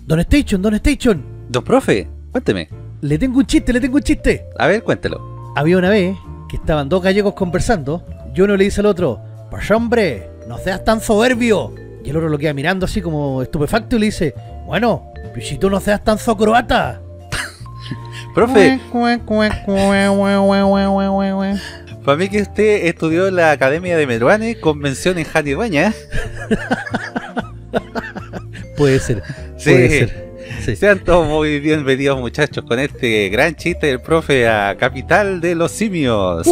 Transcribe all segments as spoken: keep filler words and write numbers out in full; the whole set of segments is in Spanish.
Don Station, Don Station. Don profe, cuénteme. Le tengo un chiste, le tengo un chiste. A ver, cuéntelo. Había una vez que estaban dos gallegos conversando y uno le dice al otro, pues hombre, no seas tan soberbio. Y el otro lo queda mirando así como estupefacto y le dice, bueno, pues si tú no seas tan socroata. Profe, para mí que usted estudió en la Academia de Meruane con mención en Jani Dueña. Puede ser, Sí. puede ser. Sí. Sean todos muy bienvenidos, muchachos, con este gran chiste del profe a Capital de los Simios.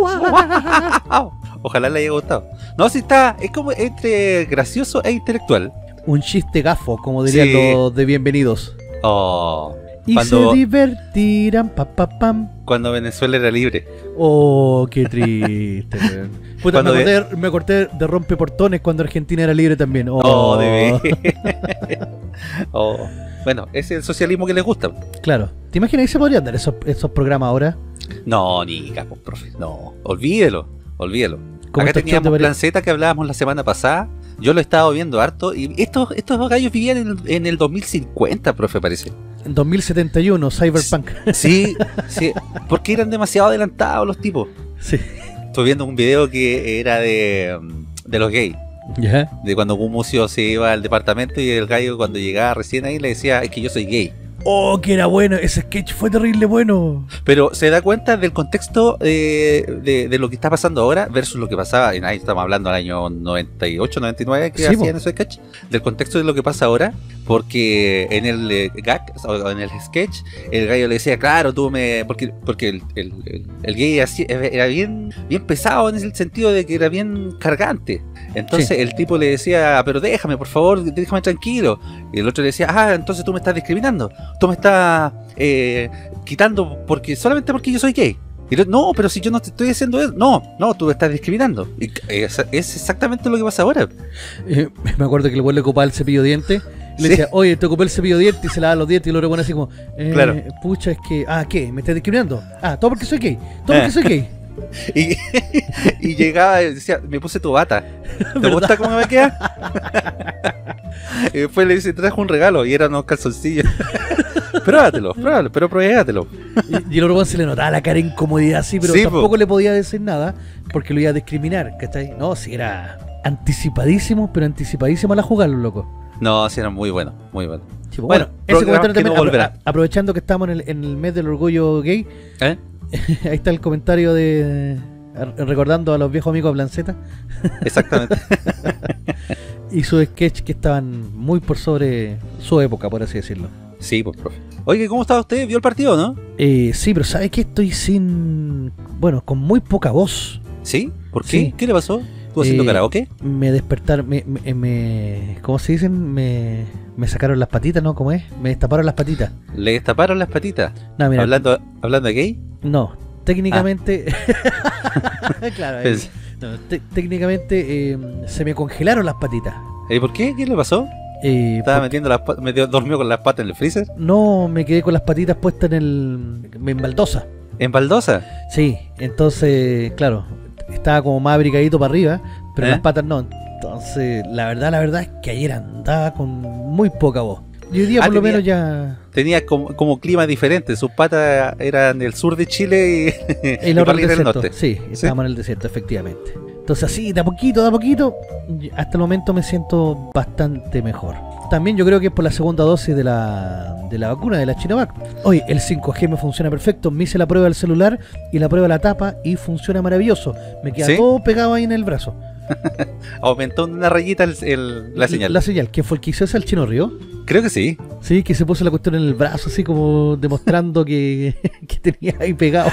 Ojalá le haya gustado. No, si está, es como entre gracioso e intelectual. Un chiste gafo, como dirían Sí. los de bienvenidos. Oh, Y cuando, se divertirán, pa, pa, pam. cuando Venezuela era libre. Oh, qué triste, weón. Puta, me Cuando de- acordé, me acordé de rompeportones cuando Argentina era libre también. Oh, Oh, de ver. Oh. Bueno, ese es el socialismo que les gusta. Claro. ¿Te imaginas que se podrían dar esos, esos programas ahora? No, ni capos, profe. No, olvídelo, olvídelo. Como Acá estos teníamos shows de Plan Z que hablábamos la semana pasada. Yo lo he estado viendo harto. Y estos, estos gallos vivían en, en el dos mil cincuenta, profe, parece. En dos mil setenta y uno, Cyberpunk. Sí, sí. Porque eran demasiado adelantados los tipos. Sí. Estoy viendo un video que era de, de los gays. ¿Ya? De cuando Gumucio se iba al departamento y el gallo cuando llegaba recién ahí le decía, es que yo soy gay. Oh, que era bueno. Ese sketch fue terrible bueno. Pero se da cuenta del contexto eh, de, de lo que está pasando ahora versus lo que pasaba, en ahí estamos hablando del año noventa y ocho, noventa y nueve que Sí, hacían po. esos sketch, del contexto de lo que pasa ahora, porque en el eh, gag, o en el sketch, el gallo le decía, claro, tú me... porque porque el, el, el, el gay así- era bien, bien pesado en el sentido de que era bien cargante. Entonces Sí. el tipo le decía, pero déjame, por favor, déjame tranquilo. Y el otro le decía, ah, entonces tú me estás discriminando. Tú me estás eh, quitando porque solamente porque yo soy gay. Y el otro, no, pero si yo no te estoy haciendo eso. No, no, tú me estás discriminando. Y es, es exactamente lo que pasa ahora. Eh, me acuerdo que el güey le ocupaba el cepillo de dientes. Y le Sí. decía, oye, te ocupé el cepillo de dientes y se lava los dientes. Y lo otro bueno así como, eh, Claro. pucha, es que, ah, ¿qué? ¿Me estás discriminando? Ah, todo porque soy gay. Todo porque soy gay. Y, y llegaba y decía, me puse tu bata. ¿Te gusta cómo me queda? Y después le dice, te trajo un regalo. Y eran unos calzoncillos. Pruébatelo, pruébalo, pero pruébatelo. Y, y el otro weón se le notaba la cara de incomodidad así, pero Sí, tampoco po. le podía decir nada porque lo iba a discriminar, ¿cachai? No, si era anticipadísimo, pero anticipadísimo a la jugada, loco. No, sí, eran muy buenos, muy buenos. Sí, pues, Bueno, bueno, ese programas comentario que también, no apro- volverán. a- aprovechando que estamos en el, en el mes del orgullo gay, ¿Eh? ahí está el comentario de a- recordando a los viejos amigos de Blanceta Exactamente. y su sketch que estaban muy por sobre su época, por así decirlo. Sí, pues, profe. Oye, ¿cómo estaba usted? ¿Vio el partido, no? Eh, sí, pero ¿sabes qué? Estoy sin... Bueno, con muy poca voz. ¿Sí? ¿Por qué? Sí. ¿Qué le pasó? ¿Estuvo haciendo Eh, karaoke? Me despertaron, me, me, me- ¿cómo se dicen? Me, me sacaron las patitas, ¿no? ¿Cómo es? Me destaparon las patitas. ¿Le destaparon las patitas? No, mira, ¿Hablando, ¿Hablando de gay? no, técnicamente... Ah. claro, ahí- Pues, no, te- técnicamente eh, se me congelaron las patitas. ¿y por qué? ¿Qué le pasó? Eh, ¿Estaba porque- metiendo las patas, metió, dormió con las patas en el freezer? no, me quedé con las patitas puestas en el... en baldosa. ¿En baldosa? Sí, entonces, claro, estaba como más abrigadito para arriba, pero ¿Eh? las patas no. Entonces, la verdad, la verdad es que ayer andaba con muy poca voz. Y hoy día Ah, por lo tenía- menos ya... Tenía como, como clima diferente. Sus patas eran del sur de Chile y, El y otro París del del desierto. norte. Sí, estábamos en el desierto, efectivamente. Entonces así, de a poquito, de a poquito, y hasta el momento me siento bastante mejor. También yo creo que es por la segunda dosis de la, de la vacuna, de la Chinovac. Oye, el cinco G me funciona perfecto. Me hice la prueba del celular y la prueba de la tapa y funciona maravilloso. Me queda ¿Sí? todo pegado ahí en el brazo. Aumentó una rayita el- el- la señal. La señal. ¿Quién fue el que hizo esa? ¿El Chino Río? Creo que sí. Sí, que se puso la cuestión en el brazo así como demostrando que, que tenía ahí pegado.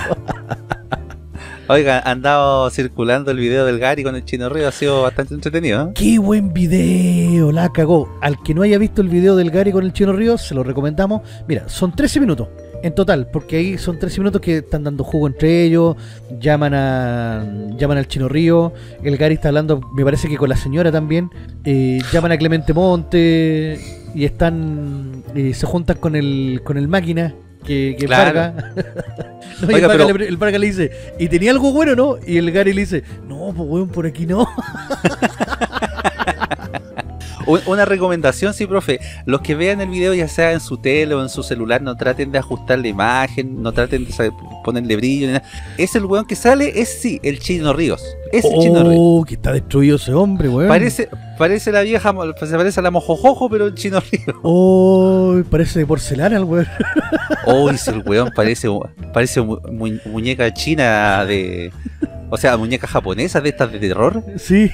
Oiga, han andado circulando el video del Gary con el Chino Río. Ha sido bastante entretenido, ¿eh? ¡Qué buen video! La cagó. Al que no haya visto el video del Gary con el Chino Ríos, se lo recomendamos. Mira, son trece minutos en total, porque ahí son trece minutos que están dando jugo entre ellos, llaman a llaman al Chino Río, el Gary está hablando, me parece que con la señora también, eh, llaman a Clemente Monte y están eh, se juntan con el con el máquina que, que Claro. Varga. No, y Oiga, el, Varga pero- le, el Varga le dice, ¿y tenía algo bueno, no? Y el Gary le dice, no, pues weón, por aquí no. Un- Una recomendación, sí, profe. Los que vean el video, ya sea en su tele o en su celular, no traten de ajustar la imagen, no traten de saber, ponerle brillo ni nada. Es el weón que sale, es sí, el Chino Ríos. Es el Chino Ríos. Oh, que está destruido ese hombre, weón. Parece, parece la vieja, mo- se parece a la Mojojojo, pero el Chino Ríos. Oh, parece de porcelana el weón. Oh, ese el weón parece, parece mu- mu- muñeca china de. O sea, muñeca japonesa de estas de terror. Sí.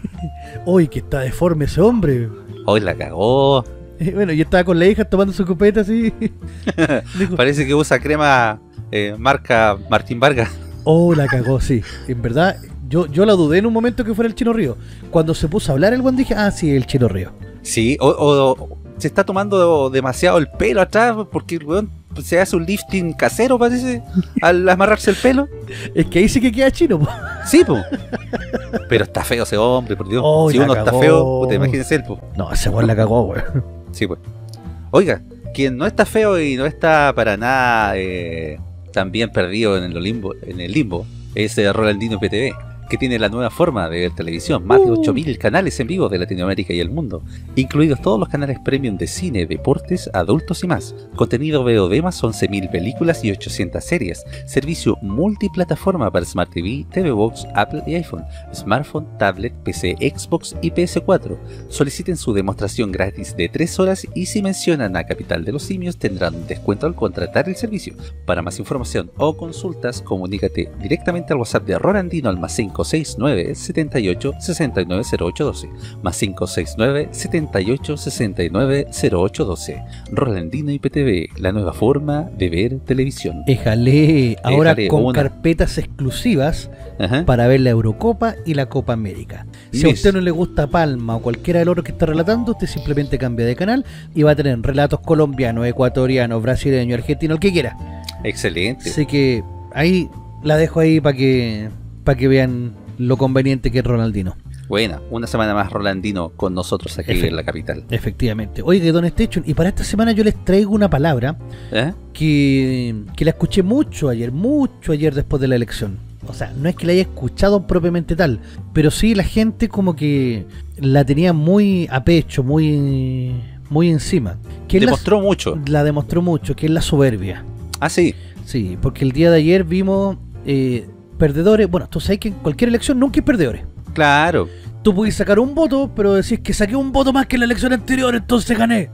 Uy, que está deforme ese hombre. Hoy la cagó. Eh, Bueno, yo estaba con la hija tomando su copeta así. Dijo, Parece que usa crema eh, marca Martín Vargas. oh, la cagó, sí. En verdad, yo, yo la dudé en un momento que fuera el Chino Río. Cuando se puso a hablar el buen dije, ah, sí, el Chino Río. Sí, o, o se está tomando demasiado el pelo atrás porque el weón se hace un lifting casero, parece, al amarrarse el pelo. Es que ahí sí que queda chino, po. Sí, po. Pero está feo ese hombre, por Dios. Oh, si la uno está cagó. feo, puta, imagínese él, po. No, ese weón la cagó, weón. Sí, pues. Oiga, quien no está feo y no está para nada eh, también perdido en el limbo, en el limbo es eh, Rolandino P T V, que tiene la nueva forma de ver televisión, más de Uh. ocho mil canales en vivo de Latinoamérica y el mundo, incluidos todos los canales premium de cine, deportes, adultos y más, contenido V O D más once mil películas y ochocientas series, servicio multiplataforma para Smart T V, T V Box, Apple y iPhone, smartphone, tablet, P C, Xbox y P S cuatro. Soliciten su demostración gratis de tres horas y si mencionan a Capital de los Simios tendrán un descuento al contratar el servicio. Para más información o consultas, comunícate directamente al WhatsApp de Rolandino al más cinco seis nueve, setenta y ocho, sesenta y nueve, cero ocho doce, más cinco seis nueve, setenta y ocho, sesenta y nueve, cero ocho doce. Rolandino I P T V, la nueva forma de ver televisión. Éjale, ahora Éjale, con una. carpetas exclusivas Ajá. para ver la Eurocopa y la Copa América. Si a Mis. usted no le gusta Palma o cualquiera del otro que está relatando, usted simplemente cambia de canal y va a tener relatos colombianos, ecuatorianos, brasileños, argentinos, el que quiera. Excelente. Así que ahí la dejo ahí para que para que vean lo conveniente que es Ronaldino. Buena, una semana más Rolandino con nosotros aquí Efe- en la capital. Efectivamente. Oiga, Don Station, y para esta semana yo les traigo una palabra ¿Eh? que, que la escuché mucho ayer, mucho ayer después de la elección. O sea, no es que la haya escuchado propiamente tal, pero sí la gente como que la tenía muy a pecho, muy muy encima. Que es la- Demostró mucho. La demostró mucho, que es la soberbia. Ah, sí. Sí, porque el día de ayer vimos eh, perdedores. Bueno, tú sabes que en cualquier elección nunca hay perdedores. Claro. Tú puedes sacar un voto, pero decís que saqué un voto más que en la elección anterior, entonces gané.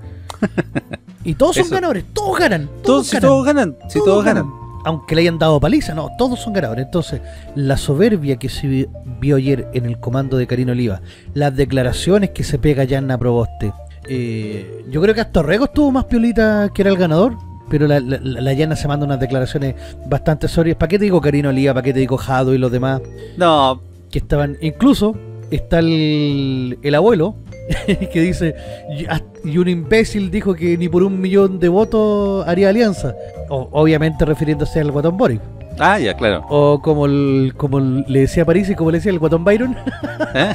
Y todos son Eso. ganadores, todos ganan. Todos, Todos si ganan. todos ganan. Si todos, ganan. Aunque le hayan dado paliza, no, todos son ganadores. Entonces, la soberbia que se vi- vio ayer en el comando de Karina Oliva, las declaraciones que se pega Yanna Proboste, eh, yo creo que hasta Rego estuvo más piolita que era el ganador, pero la, la, la Yanna se manda unas declaraciones bastante sobrias. ¿Para qué te digo Karina Oliva? ¿Para qué te digo Jado y los demás? No, Que estaban, incluso está el, el abuelo que dice, y hasta- y un imbécil dijo que ni por un millón de votos haría alianza. O- obviamente refiriéndose al Guatón Boric. ah, ya, claro. O como el, como le decía París y como le decía el Guatón Byron. ¿Eh?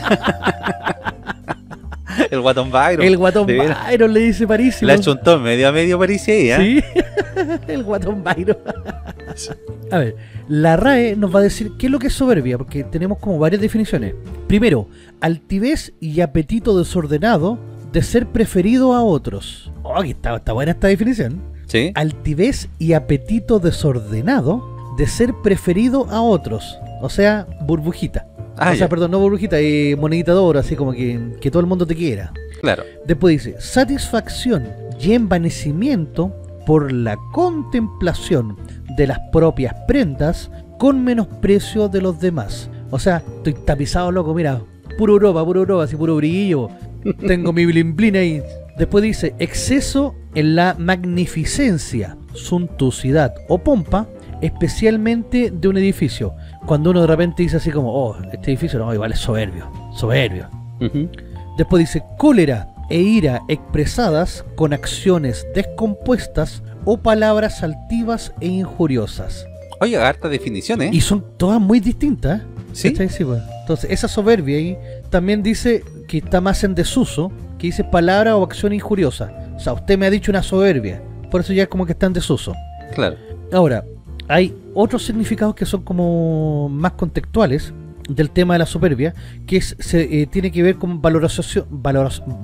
El Guatón Byron. El Guatón de veras. Byron le dice París. Le achuntó medio a medio París ahí, ¿eh? Sí, el Guatón Byron. A ver, la R A E nos va a decir qué es lo que es soberbia, porque tenemos como varias definiciones. Primero, altivez y apetito desordenado de ser preferido a otros. Oh, aquí está, está buena esta definición. Sí. Altivez y apetito desordenado de ser preferido a otros. O sea, burbujita. Ah, o sea, ya, perdón, no burbujita, eh, monedita de oro, así como que, que todo el mundo te quiera. claro. Después dice, satisfacción y envanecimiento por la contemplación de las propias prendas con menosprecio de los demás. O sea, estoy tapizado, loco, mira, puro Europa, puro Europa, así puro brillo. Tengo mi blin blin ahí. Después dice, exceso en la magnificencia, suntuosidad o pompa, especialmente de un edificio. Cuando uno de repente dice así como, oh, este edificio no, igual es soberbio, soberbio. Ujú. Después dice cólera e ira expresadas con acciones descompuestas o palabras altivas e injuriosas. Oye, harta definición, ¿eh? Y son todas muy distintas. ¿Sí? ¿Cachai? Sí, pues. Entonces, esa soberbia ahí también dice que está más en desuso, que dice palabra o acción injuriosa. O sea, usted me ha dicho una soberbia. Por eso ya es como que está en desuso. Claro. Ahora, hay otros significados que son como más contextuales, del tema de la soberbia, que es, se, eh, tiene que ver con valoración, valoración,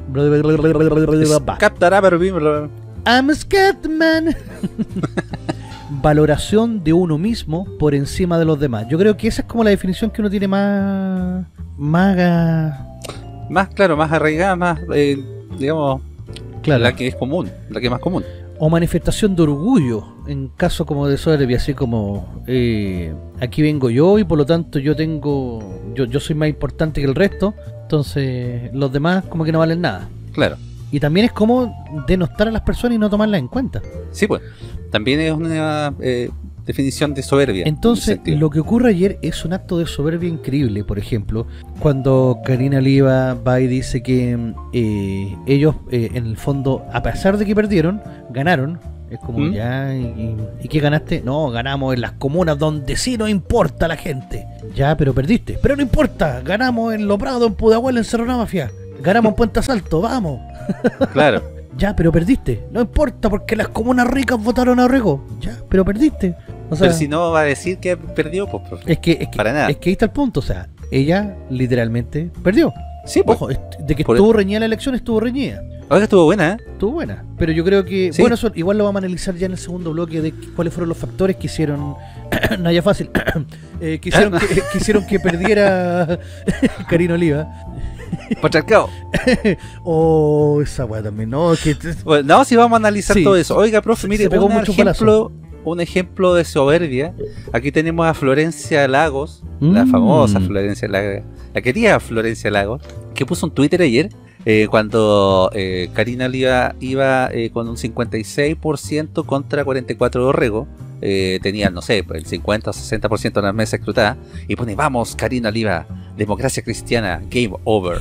I'm a Scatman. Valoración de uno mismo por encima de los demás. Yo creo que esa es como la definición que uno tiene más, más, más claro, más arraigada, más, eh, digamos, claro, la que es común, la que es más común. O manifestación de orgullo, en caso como de soberbia, así como eh, aquí vengo yo y por lo tanto yo tengo, yo, yo soy más importante que el resto, entonces los demás como que no valen nada. Claro. Y también es como denostar a las personas y no tomarlas en cuenta. Sí, pues, también es una eh, definición de soberbia. Entonces, lo que ocurre ayer es un acto de soberbia increíble. Por ejemplo, cuando Karina Oliva va y dice que eh, ellos, eh, en el fondo, a pesar de que perdieron, ganaron. Es como, ¿Mm? ya, y, ¿y qué ganaste? No, ganamos en las comunas donde sí no importa la gente. Ya, pero perdiste. Pero no importa, ganamos en Lo Prado, en Pudahuel, en Cerro Navafia. Ganamos en Puente Asalto, vamos. Claro. Ya, pero perdiste. No importa, porque las comunas ricas votaron a Rego. Ya, pero perdiste. O sea, pero si no va a decir que perdió, pues, profe. Es que, es que, para nada. Es que ahí está el punto. O sea, ella literalmente perdió. Sí, pues. Ojo, de que estuvo reñida la elección, estuvo reñida. Oiga, estuvo buena, ¿eh? Estuvo buena. Pero yo creo que, ¿sí? Bueno, eso igual lo vamos a analizar ya en el segundo bloque de cuáles fueron los factores que hicieron. No, ya fácil. eh, que, hicieron que, que hicieron que perdiera Karina Oliva. Pacharcao. Oh, esa weá también, no, que... Bueno, no, si vamos a analizar sí, todo eso. Oiga, profe, mire, pegó un mucho ejemplo, un ejemplo de soberbia. Aquí tenemos a Florencia Lagos, mm. la famosa Florencia Lagos, la querida Florencia Lagos, que puso un Twitter ayer eh, cuando eh, Karina Oliva iba eh, con un cincuenta y seis por ciento contra cuarenta y cuatro por ciento de Rego. Eh, tenían, no sé, el cincuenta o sesenta por ciento de las mesas escrutadas, y pone, vamos, Karina Oliva, democracia cristiana, game over.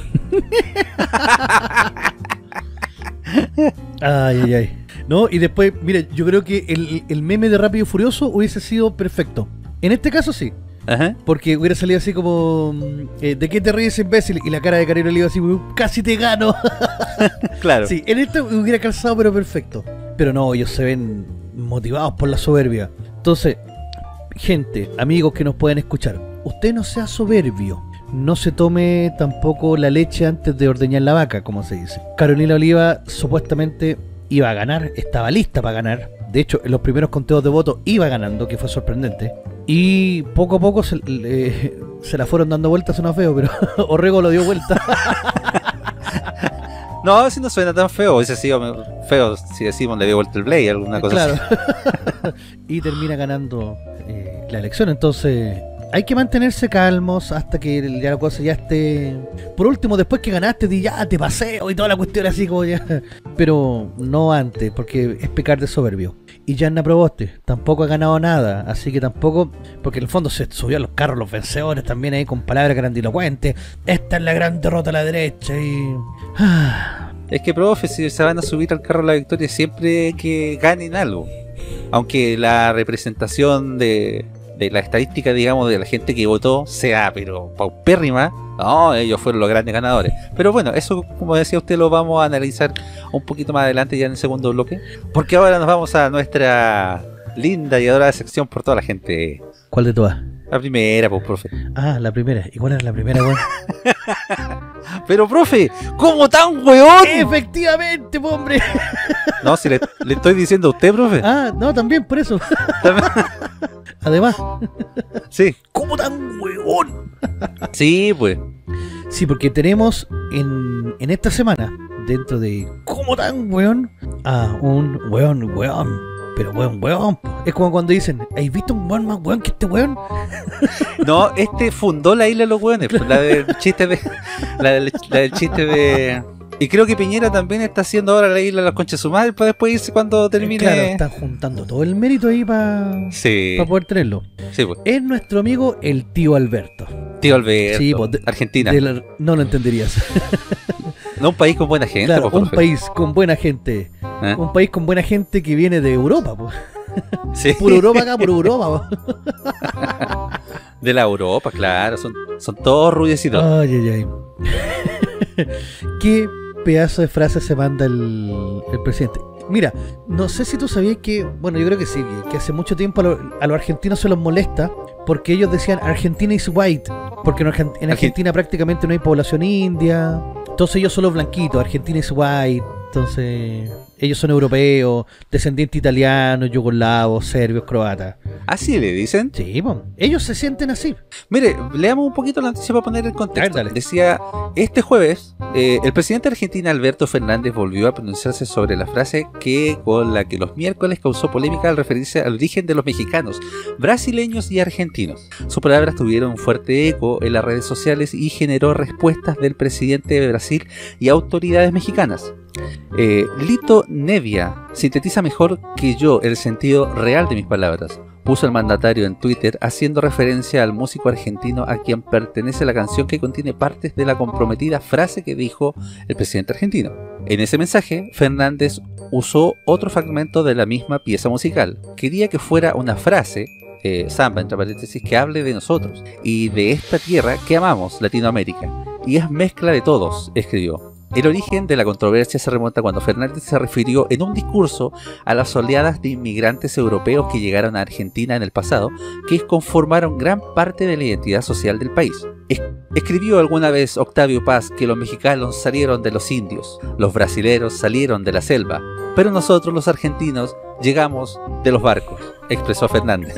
Ay, ay, ay. No, y después, mira, yo creo que el, el meme de Rápido y Furioso hubiese sido perfecto. En este caso sí. Ajá. Porque hubiera salido así como eh, ¿de qué te ríes, imbécil? Y la cara de Karina Oliva así, casi te gano. Claro. Sí, en este hubiera calzado, pero perfecto. Pero no, ellos se ven motivados por la soberbia. Entonces, gente, amigos que nos pueden escuchar, usted no sea soberbio. No se tome tampoco la leche antes de ordeñar la vaca, como se dice. Carolina Oliva supuestamente iba a ganar, estaba lista para ganar. De hecho, en los primeros conteos de votos iba ganando, que fue sorprendente. Y poco a poco se, eh, se la fueron dando vueltas, suena feo, pero Orrego lo dio vuelta. No, si no suena tan feo, hubiese sido feo si decimos le dio vuelta el Blade, alguna cosa claro. así. Y termina ganando eh, la elección, entonces hay que mantenerse calmos hasta que ya la cosa ya esté... Por último, después que ganaste, di ya te paseo y toda la cuestión así como ya... Pero no antes, porque es pecar de soberbio. Y Yanna Proboste tampoco ha ganado nada, así que tampoco... Porque en el fondo se subió a los carros los vencedores también ahí con palabras grandilocuentes. Esta es la gran derrota a la derecha y... Es que, profe, si se van a subir al carro de la victoria siempre que ganen algo. Aunque la representación de... de la estadística, digamos, de la gente que votó sea, pero paupérrima, no, ellos fueron los grandes ganadores. Pero bueno, eso, como decía usted, lo vamos a analizar un poquito más adelante, ya en el segundo bloque, porque ahora nos vamos a nuestra linda y adorada sección por toda la gente. ¿Cuál de todas? La primera, pues, profe. Ah, la primera. ¿Y cuál era la primera, weón? Pero, profe, ¿cómo tan weón? Efectivamente, po, hombre. No, si le, le estoy diciendo a usted, profe. Ah, no, también, por eso. Además. Sí. ¿Cómo tan huevón? Sí, pues. Sí, porque tenemos en, en esta semana, dentro de ¿cómo tan huevón? Ah, un huevón, huevón. Pero huevón, huevón. Es como cuando dicen, ¿has visto un huevón más huevón que este huevón? No, este fundó la isla de los huevones. Pues, la del chiste de... La del, la del chiste de... Y creo que Piñera también está haciendo ahora la isla de las conchas de su madre para después irse cuando termine. Claro, están juntando todo el mérito ahí para sí. pa poder tenerlo. Sí, pues. Es nuestro amigo el tío Alberto. Tío Alberto, sí, pues, de, Argentina. De la, no lo entenderías. No, un país con buena gente. Claro, pues, un país con buena gente. ¿Eh? Un país con buena gente que viene de Europa, pues. Sí. Puro Europa acá, puro Europa. De la Europa, claro. Son, son todos rubiecitos. Ay, ay, ay. ¿Qué pedazo de frase se manda el, el presidente? Mira, no sé si tú sabías que, bueno, yo creo que sí, que, que hace mucho tiempo a, lo, a los argentinos se los molesta porque ellos decían Argentina is white Porque en, Argent en Argentina prácticamente no hay población india. Entonces ellos son los blanquitos. Argentina es white. Entonces ellos son europeos, descendientes italianos, yugoslavos, serbios, croatas. ¿Así le dicen? Sí, pues, ellos se sienten así. Mire, leamos un poquito la noticia para poner el contexto. A ver, dale. Decía, este jueves, eh, el presidente de Argentina, Alberto Fernández, volvió a pronunciarse sobre la frase que con la que los miércoles causó polémica al referirse al origen de los mexicanos, brasileños y argentinos. Sus palabras tuvieron un fuerte eco en las redes sociales y generó respuestas del presidente de Brasil y autoridades mexicanas. Eh, Lito Nevia sintetiza mejor que yo el sentido real de mis palabras, puso el mandatario en Twitter, haciendo referencia al músico argentino a quien pertenece la canción que contiene partes de la comprometida frase que dijo el presidente argentino. En ese mensaje, Fernández usó otro fragmento de la misma pieza musical. Quería que fuera una frase, eh, samba entre paréntesis, que hable de nosotros y de esta tierra que amamos, Latinoamérica. Y es mezcla de todos, escribió. El origen de la controversia se remonta cuando Fernández se refirió en un discurso a las oleadas de inmigrantes europeos que llegaron a Argentina en el pasado, que conformaron gran parte de la identidad social del país. Es Escribió alguna vez Octavio Paz que los mexicanos salieron de los indios, los brasileros salieron de la selva, pero nosotros los argentinos llegamos de los barcos, expresó Fernández.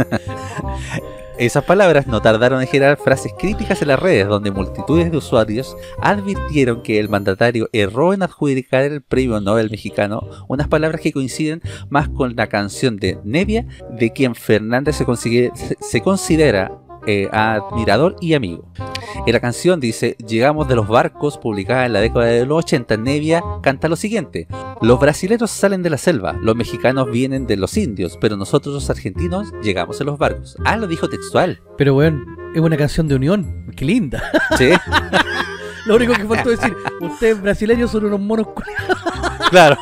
Esas palabras no tardaron en generar frases críticas en las redes, donde multitudes de usuarios advirtieron que el mandatario erró en adjudicar el premio Nobel mexicano, unas palabras que coinciden más con la canción de Nevia, de quien Fernández se considera, se considera eh, admirador y amigo. En la canción dice, llegamos de los barcos, publicada en la década de los ochenta, Nevia canta lo siguiente: los brasileros salen de la selva, los mexicanos vienen de los indios, pero nosotros los argentinos llegamos en los barcos. Ah, lo dijo textual. Pero bueno, es una canción de unión, qué linda. Sí. Lo único que faltó decir, ustedes brasileños son unos monos culiados. Claro.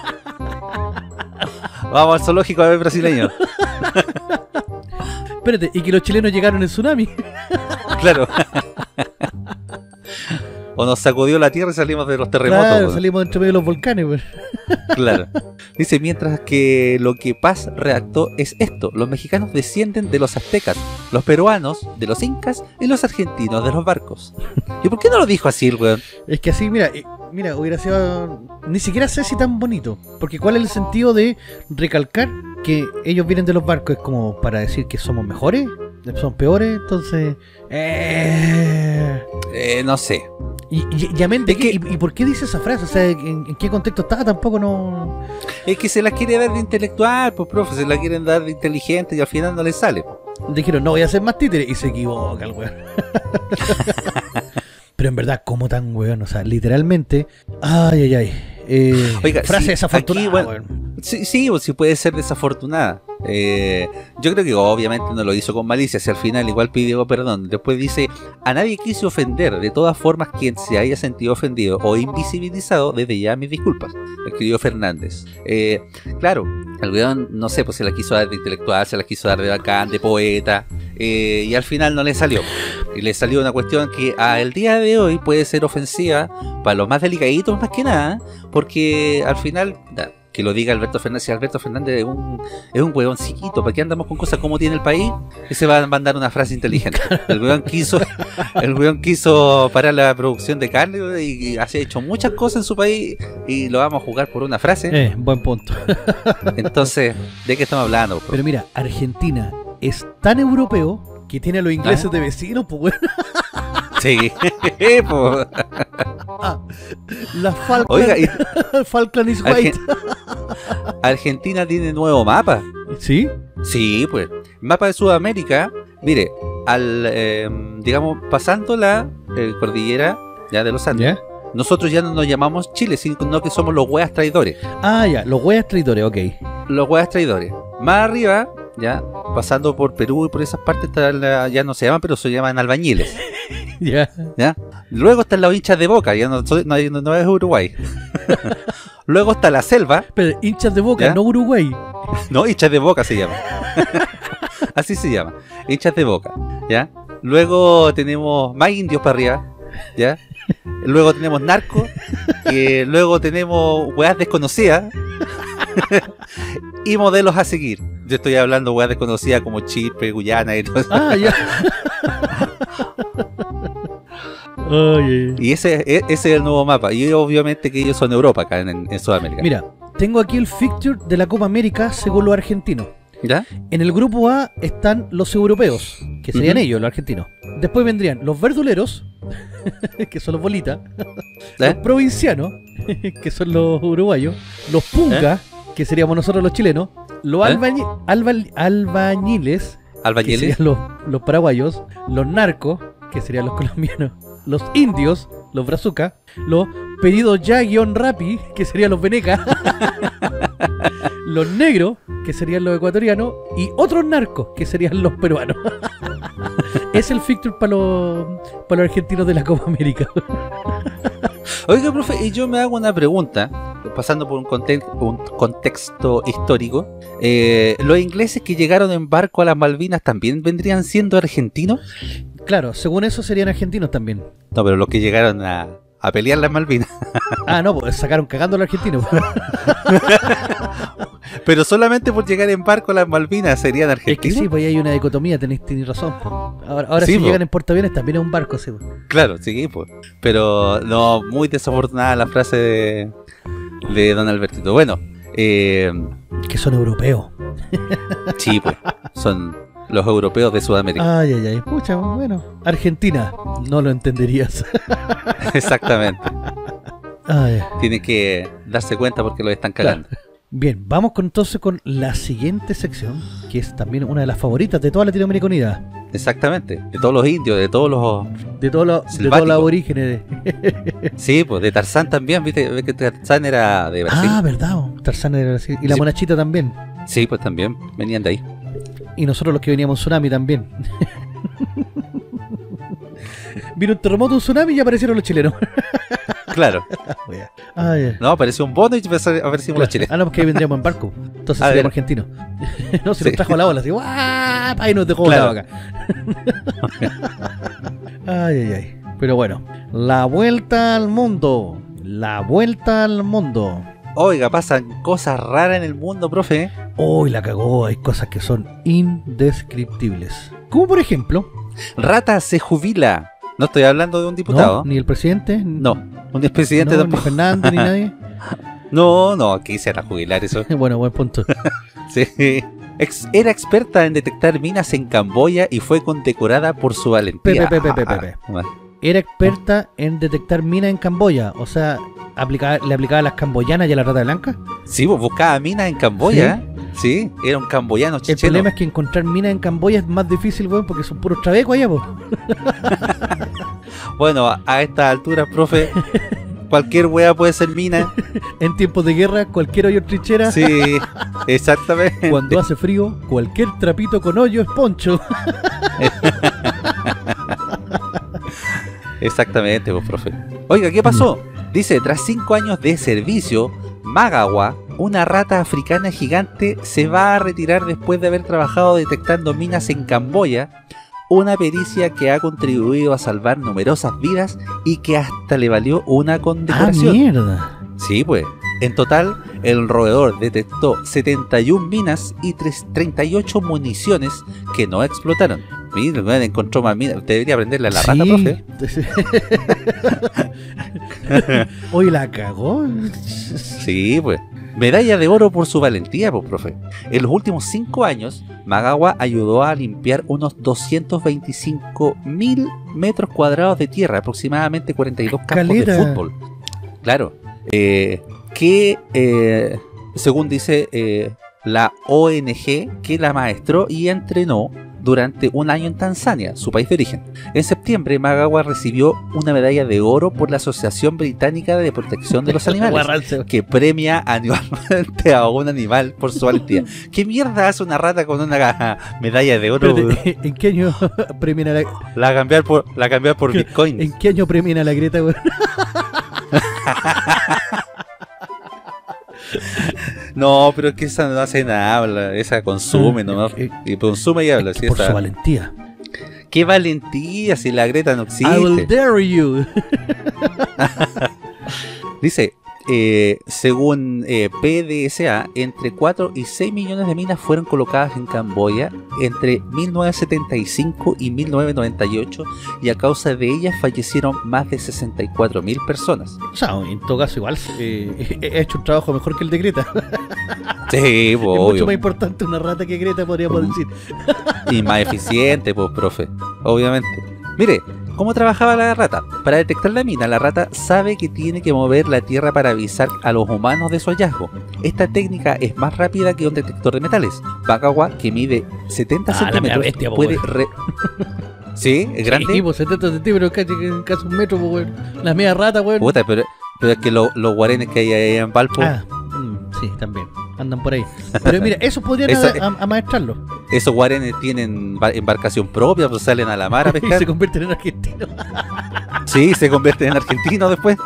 Vamos al zoológico a ver brasileños. Espérate, y que los chilenos llegaron en tsunami. Claro. O nos sacudió la tierra y salimos de los terremotos. Claro, bueno. salimos entre medio de los volcanes, pues. Claro. Dice, mientras que lo que Paz redactó es esto: los mexicanos descienden de los aztecas, los peruanos de los incas y los argentinos de los barcos. ¿Y por qué no lo dijo así el weón? Es que así, mira, eh, mira, hubiera sido... Ni siquiera sé si tan bonito. Porque ¿cuál es el sentido de recalcar que ellos vienen de los barcos? Es como para decir que somos mejores, son peores, entonces... Eh... Eh, no sé. Y, y, y, amén, Es que- ¿y, ¿Y por qué dice esa frase? O sea, ¿en, en qué contexto estaba? Tampoco no... Es que se la quiere dar de intelectual, pues profe, se la quieren dar de inteligente y al final no le sale. Po. Dijeron, no voy a hacer más títeres. Y se equivoca el weón. Pero en verdad, ¿cómo tan weón? O sea, literalmente... Ay, ay, ay. Eh, Oiga, frase sí, desafortunada, aquí, bueno, weón. Sí, sí, o sí puede ser desafortunada. Eh, yo creo que obviamente no lo hizo con malicia, si al final igual pidió perdón. Después dice, a nadie quise ofender, de todas formas quien se haya sentido ofendido o invisibilizado, desde ya mis disculpas, escribió Fernández. Eh, claro, el weón, no sé, pues se la quiso dar de intelectual, se la quiso dar de bacán, de poeta, eh, y al final no le salió. Y le salió una cuestión que al día de hoy puede ser ofensiva para los más delicaditos más que nada, porque al final... da, que lo diga Alberto Fernández, si Alberto Fernández es un, es un huevoncito, ¿para qué andamos con cosas como tiene el país? Y se va a mandar una frase inteligente. El huevón quiso, el huevón quiso parar la producción de carne y, y ha hecho muchas cosas en su país y lo vamos a jugar por una frase. Eh, buen punto. Entonces, ¿de qué estamos hablando? Bro? Pero mira, Argentina es tan europeo que tiene a los ingleses ¿Ah? de vecinos, pues weón. Sí, pues. Ah, la Falkland, Oiga, y Falkland is white. Argen- Argentina tiene nuevo mapa. ¿Sí? Sí, pues. Mapa de Sudamérica. Mire, al eh, digamos, pasando la eh, cordillera ya de los Andes, ¿Ya? nosotros ya no nos llamamos Chile, sino que somos los hueas traidores. Ah, ya, los weas traidores, ok. Los hueas traidores. Más arriba, ya, pasando por Perú y por esas partes, está la- ya no se llaman, pero se llaman albañiles. Ya. ¿Ya? Luego están los hinchas de Boca, ya no, soy- no, no- no es Uruguay. Luego está la selva, Pero hinchas de Boca, ¿Ya? no Uruguay. no, hinchas de Boca se llama. Así se llama, hinchas de Boca, ¿ya? Luego tenemos más indios para arriba, ¿ya? Luego tenemos narcos, y luego tenemos weas desconocidas y modelos a seguir. Yo estoy hablando weas desconocidas como Chipre, Guyana y todo eso. Ah, ya. Ay, Y ese, e- ese es el nuevo mapa. Y obviamente que ellos son Europa acá en, en Sudamérica. mira, tengo aquí el fixture de la Copa América según los argentinos. ¿Ya? En el grupo A están los europeos, que serían Ujú. ellos, los argentinos. Después vendrían los verduleros, que son los bolitas, ¿Eh? los provincianos, que son los uruguayos, los pungas, que seríamos nosotros los chilenos, los ¿Eh? albañi- albal- albañiles, que Albañiles. serían los, los paraguayos, los narcos, que serían los colombianos, los indios, los brazucas, los pedidos ya guión rapi, que serían los venecas, los negros, que serían los ecuatorianos, y otros narcos, que serían los peruanos. Es el fixture para los, para los argentinos de la Copa América. Oiga, profe, y yo me hago una pregunta, pasando por un, conte- un contexto histórico. Eh, ¿Los ingleses que llegaron en barco a las Malvinas también vendrían siendo argentinos? Claro, según eso serían argentinos también. No, pero los que llegaron a, a pelear las Malvinas. Ah, no, pues sacaron cagando a los argentinos. Pero solamente por llegar en barco a las Malvinas serían Es que argentinos. sí, pues ahí hay una dicotomía, tenéis, tenéis razón. Po. Ahora, ahora Sí, si po. llegan en portaaviones también es un barco, sí. Po. Claro, sí, pues. Pero no, muy desafortunada la frase de, de don Albertito. Bueno, eh, Que son europeos. sí, pues. Son los europeos de Sudamérica. Ay, ay, ay. Pucha, bueno. Argentina, no lo entenderías. Exactamente. Ay. Tienen que darse cuenta porque los están cagando. Bien, vamos con, entonces con la siguiente sección, que es también una de las favoritas de toda Latinoamérica Unida. Exactamente. De todos los indios, de todos los... De, todos los- de Selvático. todos los aborígenes. Sí, pues de Tarzán también, ¿viste? ¿Ves que Tarzán era de Brasil? Ah, verdad. Oh. Tarzán era así. Y la Sí. monachita también. Sí, pues también venían de ahí. Y nosotros los que veníamos en tsunami también. Vino un terremoto, un tsunami y aparecieron los chilenos. Claro. Ay, ay. No, apareció un bono y aparecimos los chilenos. Ah, no, porque ahí vendríamos en barco. Entonces A seríamos ver. argentinos. No, se Sí. nos trajo la ola así. ¡Guapa! Y nos dejó Claro. botado acá. Ay, ay, ay. Pero bueno. La vuelta al mundo. La vuelta al mundo. Oiga, pasan cosas raras en el mundo, profe. Uy, la cagó. Hay cosas que son indescriptibles. Como por ejemplo. Rata se jubila. No estoy hablando de un diputado. No, ni el presidente. No, un expresidente no, tampoco. Ni Fernández, ni nadie. No, no, aquí se hará jubilar eso. Bueno, buen punto. Sí. Ex- era experta en detectar minas en Camboya y fue condecorada por su valentía. Pepe, pepe, pepe, pepe. Ah, Era experta en detectar minas en Camboya. O sea, aplicaba, le aplicaba a las camboyanas y a la rata blanca. sí, pues buscaba minas en Camboya. Sí, era un camboyano El chicheno. problema es que encontrar minas en Camboya es más difícil, weón, porque son puros trabecos allá, pues. Bueno, a- a esta altura, profe, cualquier wea puede ser mina. En tiempos de guerra, cualquier hoyo es trinchera. Sí, exactamente. Cuando hace frío, cualquier trapito con hoyo es poncho. Exactamente, pues, profe. Oiga, ¿qué pasó? Dice, tras cinco años de servicio, Magawa, una rata africana gigante, se va a retirar después de haber trabajado detectando minas en Camboya, una pericia que ha contribuido a salvar numerosas vidas y que hasta le valió una Ah, condecoración. mierda. Sí, pues. En total, el roedor detectó setenta y una minas y tres- treinta y ocho municiones que no explotaron. Mira, weón, encontró más minas. Debería aprenderle a la rata, profe. Hoy la cagó. Sí, pues. Medalla de oro por su valentía, pues, profe. En los últimos cinco años, Magawa ayudó a limpiar unos doscientos veinticinco mil metros cuadrados de tierra, aproximadamente cuarenta y dos campos de Caleta. fútbol. Claro. Eh, que, eh, según dice eh, la O N G, que la maestró y entrenó durante un año en Tanzania, su país de origen. En septiembre, Magawa recibió una medalla de oro por la Asociación Británica de Protección de los Animales, Guarrance. que premia anualmente a un animal por su valentía. ¿Qué mierda hace una rata con una medalla de oro? Espérate, ¿en qué año premian a la, La cambiar por, la cambiar por bitcoin. ¿en qué año premian a la Greta, weón? No, pero es que esa no hace nada, habla, esa consume nomás. Eh, Y consume y habla. Es sí, que por esa- su valentía. Qué valentía si la Greta no I will existe. dare you. Dice, Eh, según eh, P D S A, entre cuatro y seis millones de minas fueron colocadas en Camboya entre mil novecientos setenta y cinco y mil novecientos noventa y ocho, y a causa de ellas fallecieron más de sesenta y cuatro mil personas. O sea, en todo caso igual eh, he hecho un trabajo mejor que el de Greta. Sí, pues, es obvio. mucho más importante una rata que Greta, podríamos decir. Y más eficiente, pues, profe, obviamente. Mire, ¿cómo trabajaba la rata? Para detectar la mina, la rata sabe que tiene que mover la tierra para avisar a los humanos de su hallazgo. Esta técnica es más rápida que un detector de metales. Bagawa, que mide setenta Ah, la mea centímetros, bestia, po, puede... weón. Re... ¿Sí? ¿Es grande? Sí, pues setenta centímetros, casi, casi un metro, pues, weón. La media rata, weón. Puta, pero, pero es que lo- los guarenes que hay ahí en Valpo, Ah, mm, sí, también. Andan por ahí. Pero mira, eso podrían Esa- a- a- amaestrarlo. esos guarenes tienen ba- embarcación propia, pues salen a la mar a Y pescar. se convierten en argentinos. Sí, se convierten en argentinos después.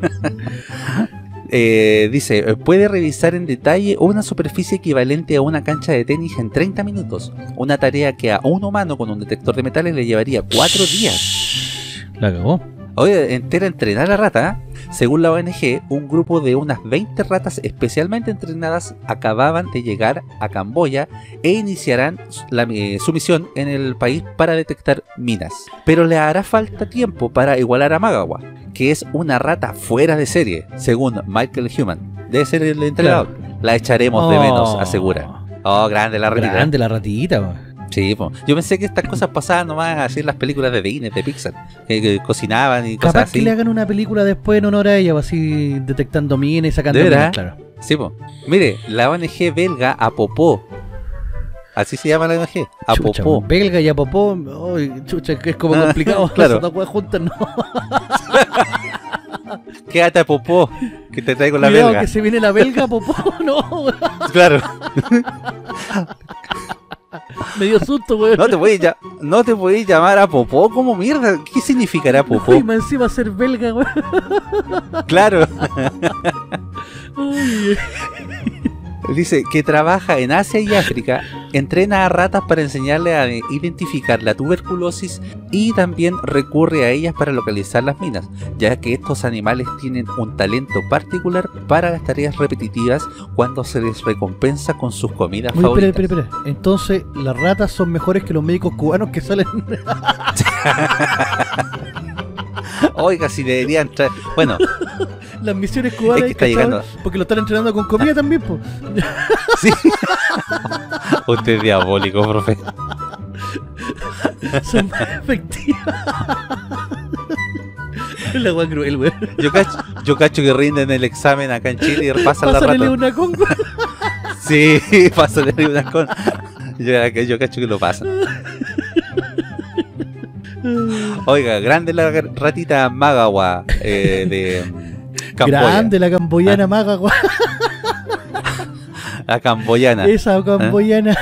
Eh, dice, eh, puede revisar en detalle una superficie equivalente a una cancha de tenis en treinta minutos. Una tarea que a un humano con un detector de metales le llevaría cuatro días. La cagó. Oye, entera entrenar a la rata, ¿eh? Según la O N G, un grupo de unas veinte ratas especialmente entrenadas acababan de llegar a Camboya e iniciarán la, eh, su misión en el país para detectar minas. Pero le hará falta tiempo para igualar a Magawa, que es una rata fuera de serie, según Michael Human. Debe ser el entrenador. Claro. La echaremos de menos, Oh. asegura. Oh, grande la ratita. Grande la ratita, weón. Sí, po. Yo pensé que estas cosas pasaban nomás así en las películas de Disney, de Pixar, que, que cocinaban y cosas Capaz así. que le hagan una película después en honor a ella, o así detectando minas y sacando ¿De minas, verdad? claro. Sí, po. Mire, la O N G belga Apopó, así se llama la O N G, Chucha, Apopó. belga y apopó, ay, chucha, que es como complicado. Claro. Esas dos weas juntas, no. Quédate Apopó, que te traigo la Cuidado belga. que se viene la belga, popó, no, weón. Claro. Me dio susto, weón. No te puedes ya- no te puedes llamar Apopó como mierda. ¿Qué significará Apopó? Y más encima ser belga, weón. Claro. Ay, Dice que trabaja en Asia y África, entrena a ratas para enseñarle a identificar la tuberculosis y también recurre a ellas para localizar las minas, ya que estos animales tienen un talento particular para las tareas repetitivas cuando se les recompensa con sus comidas Oye, espera, favoritas. espera, espera. Entonces, las ratas son mejores que los médicos cubanos que salen. Oiga, si deberían traer... Bueno, Las misiones cubanas, Es que está ¿cachai? llegando. Porque lo están entrenando con comida también, pues. sí. Usted es diabólico, profe. Son más efectivas. La wea cruel, weón. Yo cacho, yo cacho que rinden el examen acá en Chile y pasan la Pásale rata. una conga. Sí, pásale una con... Yo, yo cacho que lo pasan. Oiga, grande la ratita Magawa eh, de Camboya. Grande la camboyana maga, weón. La camboyana. Esa camboyana.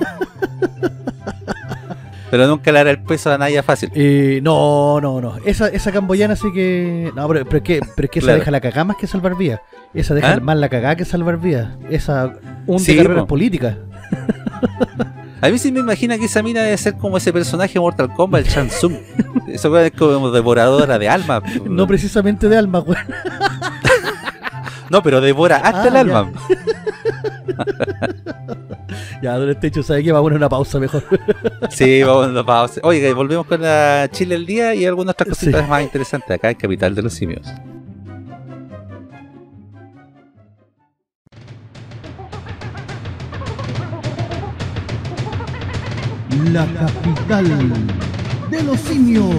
Pero nunca le hará el peso a nadie fácil. Eh, no, no, no. Esa, esa camboyana sí que. No, pero, pero es que, pero es que esa Claro. deja la cagada más que salvar vidas. Esa deja ¿Ah? más la cagada que salvar vidas. Esa. Un Sí, de carreras po. políticas. A mí sí me imagina que esa mina debe ser como ese personaje de Mortal Kombat, el Shang Tsung. Eso es como devoradora de alma. No precisamente de alma, weón. No, pero devora hasta Ah, el alma. Ya, don Estecho, ¿sabe qué? Vamos a una pausa mejor. Sí, vamos a una pausa. Oiga, y volvemos con la Chile el día y algunas otras cositas Sí. más interesantes acá en Capital de los Simios. La capital de los simios.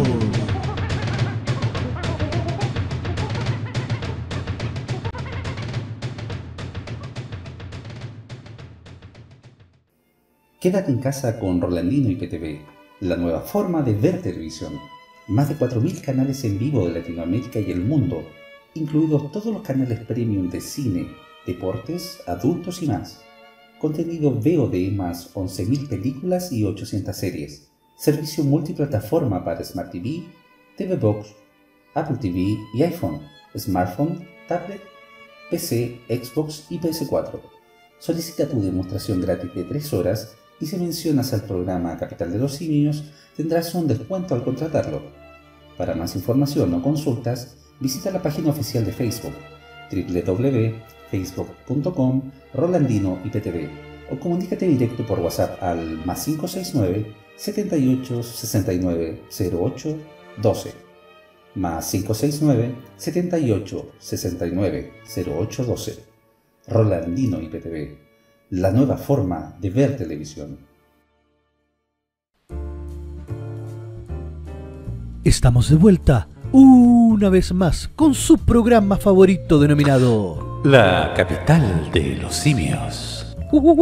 Quédate en casa con Rolandino I P T V, la nueva forma de ver televisión. Más de cuatro mil canales en vivo de Latinoamérica y el mundo, incluidos todos los canales premium de cine, deportes, adultos y más. Contenido V O D más once mil películas y ochocientas series. Servicio multiplataforma para Smart T V, T V Box, Apple T V y iPhone, smartphone, tablet, P C, Xbox y P S cuatro. Solicita tu demostración gratis de tres horas y si mencionas al programa Capital de los Simios tendrás un descuento al contratarlo. Para más información o consultas, visita la página oficial de Facebook doble u doble u doble u punto facebook punto com rolandino I P T V o comunícate directo por WhatsApp al más cinco seis nueve, setenta y ocho, sesenta y nueve, cero ocho, doce más cinco seis nueve, setenta y ocho, sesenta y nueve, cero ocho, doce. Rolandino I P T V, la nueva forma de ver televisión. Estamos de vuelta una vez más con su programa favorito denominado La capital de los simios.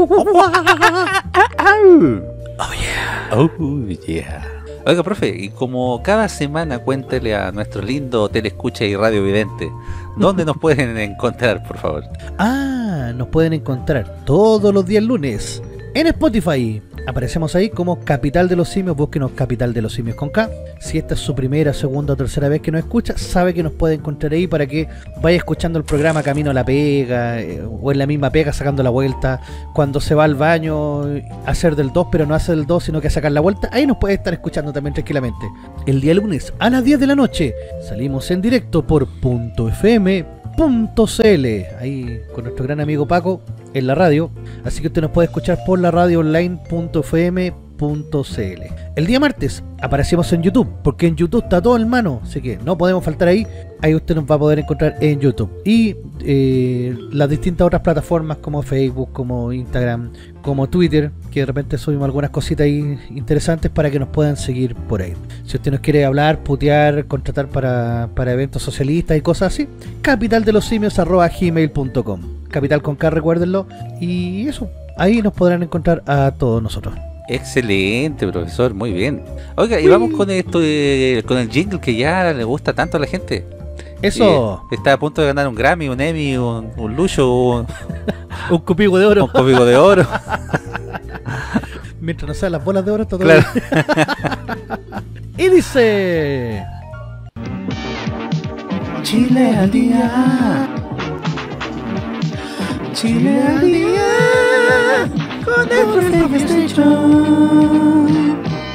Oh yeah. Oh yeah. Oiga, profe, y como cada semana cuéntele a nuestro lindo teleescucha y radio vidente, ¿dónde nos pueden encontrar, por favor? Ah, nos pueden encontrar todos los días lunes en Spotify. Aparecemos ahí como Capital de los Simios. Búsquenos Capital de los Simios con K. Si esta es su primera, segunda o tercera vez que nos escucha, sabe que nos puede encontrar ahí para que vaya escuchando el programa camino a la pega, eh, o en la misma pega sacando la vuelta, cuando se va al baño a hacer del dos, pero no hace del dos sino que a sacar la vuelta. Ahí nos puede estar escuchando también tranquilamente. El día lunes a las diez de la noche salimos en directo por .fm punto cl, ahí con nuestro gran amigo Paco en la radio, así que usted nos puede escuchar por la radio online punto f m punto c l. El día martes aparecemos en YouTube, porque en YouTube está todo en mano, así que no podemos faltar ahí. Ahí usted nos va a poder encontrar en YouTube. Y eh, las distintas otras plataformas como Facebook, como Instagram, como Twitter, que de repente subimos algunas cositas ahí interesantes para que nos puedan seguir por ahí. Si usted nos quiere hablar, putear, contratar para, para eventos socialistas y cosas así, capital de los simios arroba gmail punto com. Capital con K, recuérdenlo. Y eso, ahí nos podrán encontrar a todos nosotros. Excelente, profesor, muy bien. Oiga, y vamos con esto de, con el jingle que ya le gusta tanto a la gente. Eso. Eh, está a punto de ganar un Grammy, un Emmy, un, un Lucho, un, un copigo de oro. Un copigo de oro. Mientras no sean las bolas de oro, todo claro. Y dice: Chile al día. Chile al día. Con el profe Station.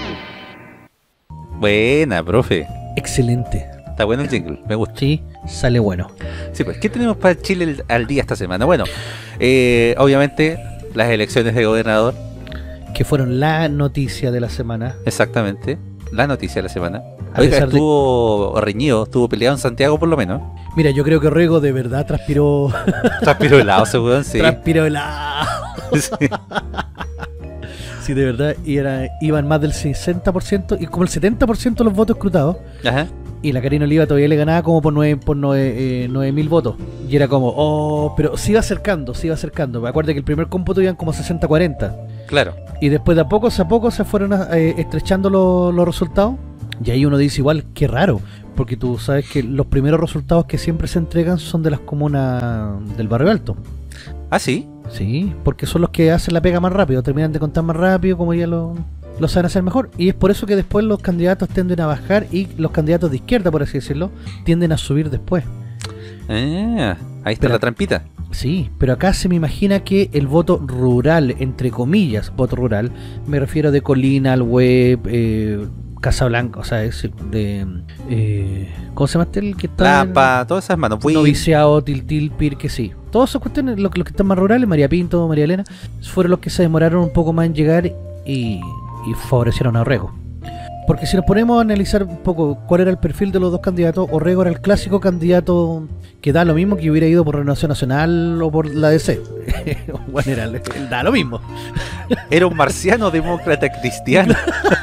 Buena, profe. Excelente. Está bueno el jingle, me gusta. Sí, sale bueno. Sí, pues, ¿qué tenemos para Chile al día esta semana? Bueno, eh, obviamente las elecciones de gobernador. Que fueron la noticia de la semana. Exactamente, la noticia de la semana. Oiga, estuvo de... reñido, estuvo peleado en Santiago por lo menos. Mira, yo creo que Rego de verdad transpiró. Transpiró helado ese weón, sí. Transpiró helado. Sí. Sí, de verdad, y era, iban más del sesenta por ciento y como el setenta por ciento de los votos escrutados. Ajá. Y la Karina Oliva todavía le ganaba como por nueve por nueve, eh, nueve mil votos. Y era como, oh, pero se iba acercando, se iba acercando. Me acuerdo que el primer cómputo iban como sesenta cuarenta. Claro. Y después de a poco a poco se fueron eh, estrechando lo, los resultados. Y ahí uno dice igual, qué raro. Porque tú sabes que los primeros resultados que siempre se entregan son de las comunas del Barrio Alto. ¿Ah, sí? Sí, porque son los que hacen la pega más rápido, terminan de contar más rápido, como ya lo, lo saben hacer mejor. Y es por eso que después los candidatos tienden a bajar y los candidatos de izquierda, por así decirlo, tienden a subir después. Ah, ahí está pero, la trampita. Sí, pero acá se me imagina que el voto rural, entre comillas, voto rural, me refiero de Colina, al Web, eh, Casablanca, o sea, es de... Eh, ¿cómo se llama este el que está? Lampa, todas esas manos. Noviciado, Tiltil, Pirque, sí. Todas esas cuestiones, los, los que están más rurales, María Pinto, María Elena, fueron los que se demoraron un poco más en llegar y, y favorecieron a Orrego. Porque si nos ponemos a analizar un poco cuál era el perfil de los dos candidatos, Orrego era el clásico candidato que da lo mismo que hubiera ido por Renovación Nacional o por la D C. Bueno, era, da lo mismo. Era un marciano demócrata cristiano.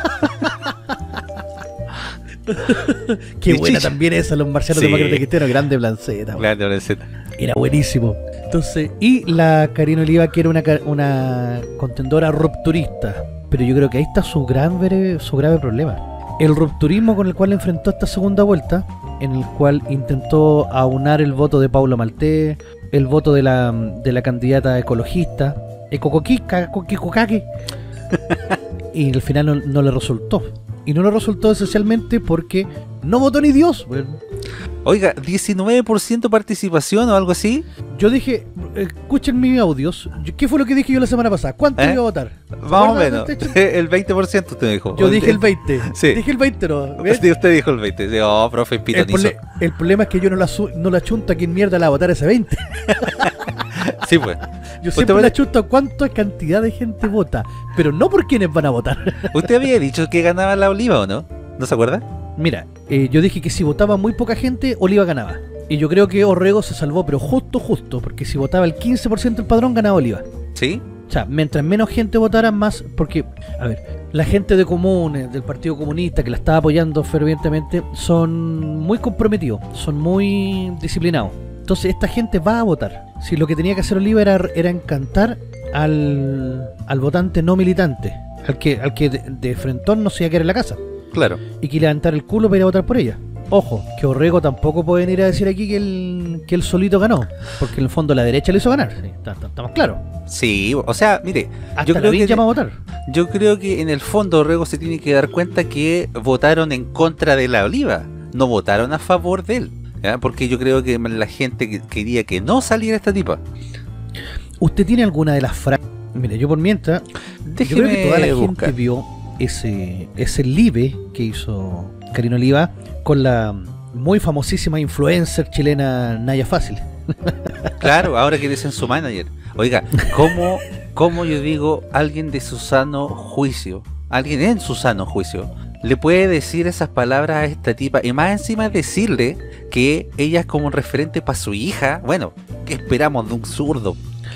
Qué buena chicha. También esa, los marcianos sí. Demócratas cristianos, grande Blanceta. Grande Blanceta. Era buenísimo. Entonces, y la Karina Oliva, que era una, una contendora rupturista. Pero yo creo que ahí está su grave, su grave problema. El rupturismo con el cual enfrentó esta segunda vuelta, en el cual intentó aunar el voto de Paula Maltés, el voto de la, de la candidata ecologista, Ecocoquica, Coquicocaque. y al final no, no le resultó. Y no le resultó esencialmente porque no votó ni Dios. Bueno, Oiga, diecinueve por ciento participación o algo así. yo dije, escuchen mis audios. Yo- ¿Qué fue lo que dije yo la semana pasada? ¿Cuánto ¿Eh? iba a votar? ¿Se Más o acuerdan menos. de este hecho? El veinte por ciento usted me dijo. Yo dije el veinte. Sí. Dije el veinte, ¿no? ¿Ves? Sí, usted dijo el veinte. Sí, oh, profe, El, pitonizo. prole- el problema es que yo no la, su- no la chunto a quien mierda la va a votar ese veinte. Sí, pues. Yo Usted siempre puede- la chunto a cuánta cantidad de gente vota, pero no por quienes van a votar. Usted había dicho que ganaba la Oliva, ¿o no? ¿No se acuerda? Mira, eh, yo dije que si votaba muy poca gente, Oliva ganaba. Y yo creo que Orrego se salvó, pero justo, justo, porque si votaba el quince por ciento del padrón, ganaba Oliva. Sí. O sea, mientras menos gente votara, más... Porque, a ver, la gente de Comunes, del Partido Comunista, que la estaba apoyando fervientemente, son muy comprometidos, son muy disciplinados. Entonces, esta gente va a votar. Si lo que tenía que hacer Oliva era, era encantar al, al votante no militante, al que, al que de, de frentón no se iba a quedar en la casa, Claro. y que levantar el culo para ir a votar por ella. Ojo, que Orrego tampoco puede venir a decir aquí que él, que él solito ganó, porque en el fondo la derecha le hizo ganar, sí, está- está- estamos claros. Sí, o sea, mire, Hasta yo la creo, Vin que, llama a votar. yo creo que en el fondo Orrego se tiene que dar cuenta que votaron en contra de la Oliva, no votaron a favor de él, ¿ya? Porque yo creo que la gente que- quería que no saliera esta tipa. ¿Usted tiene alguna de las frases? Mire, yo por mientras, yo creo que toda la Déjeme gente buscar. vio ese, ese live que hizo Karina Oliva con la muy famosísima influencer chilena Naya Fácil. Claro, ahora que dicen su manager. Oiga, ¿cómo, cómo yo digo alguien de su sano juicio, alguien en su sano juicio, le puede decir esas palabras a esta tipa y más encima decirle que ella es como un referente para su hija? Bueno, ¿qué esperamos de un zurdo?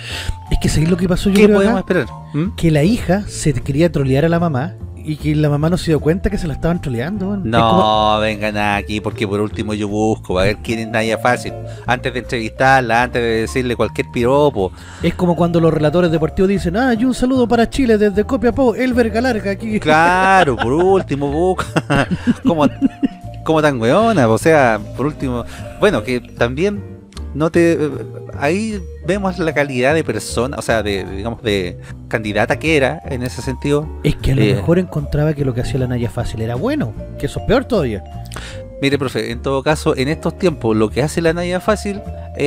Es que ¿sabéis lo que pasó yo ¿Qué creo podemos acá? esperar? ¿Mm? Que la hija se quería trolear a la mamá y que la mamá no se dio cuenta que se la estaban troleando. weón. Es como- No, vengan aquí porque por último yo busco a ver quién es Naya Fácil antes de entrevistarla, antes de decirle cualquier piropo. Es como cuando los relatores deportivos dicen, ah, y un saludo para Chile desde Copiapó, el verga larga aquí. Claro, por último busca. como, como tan weona, o sea, por último, bueno, que también no te ahí vemos la calidad de persona, o sea, de, de, digamos de candidata que era en ese sentido. Es que a lo Eh. mejor encontraba que lo que hacía la Naya Fácil era bueno, que eso es peor todavía. Mire, profe, en todo caso, en estos tiempos lo que hace la Naya Fácil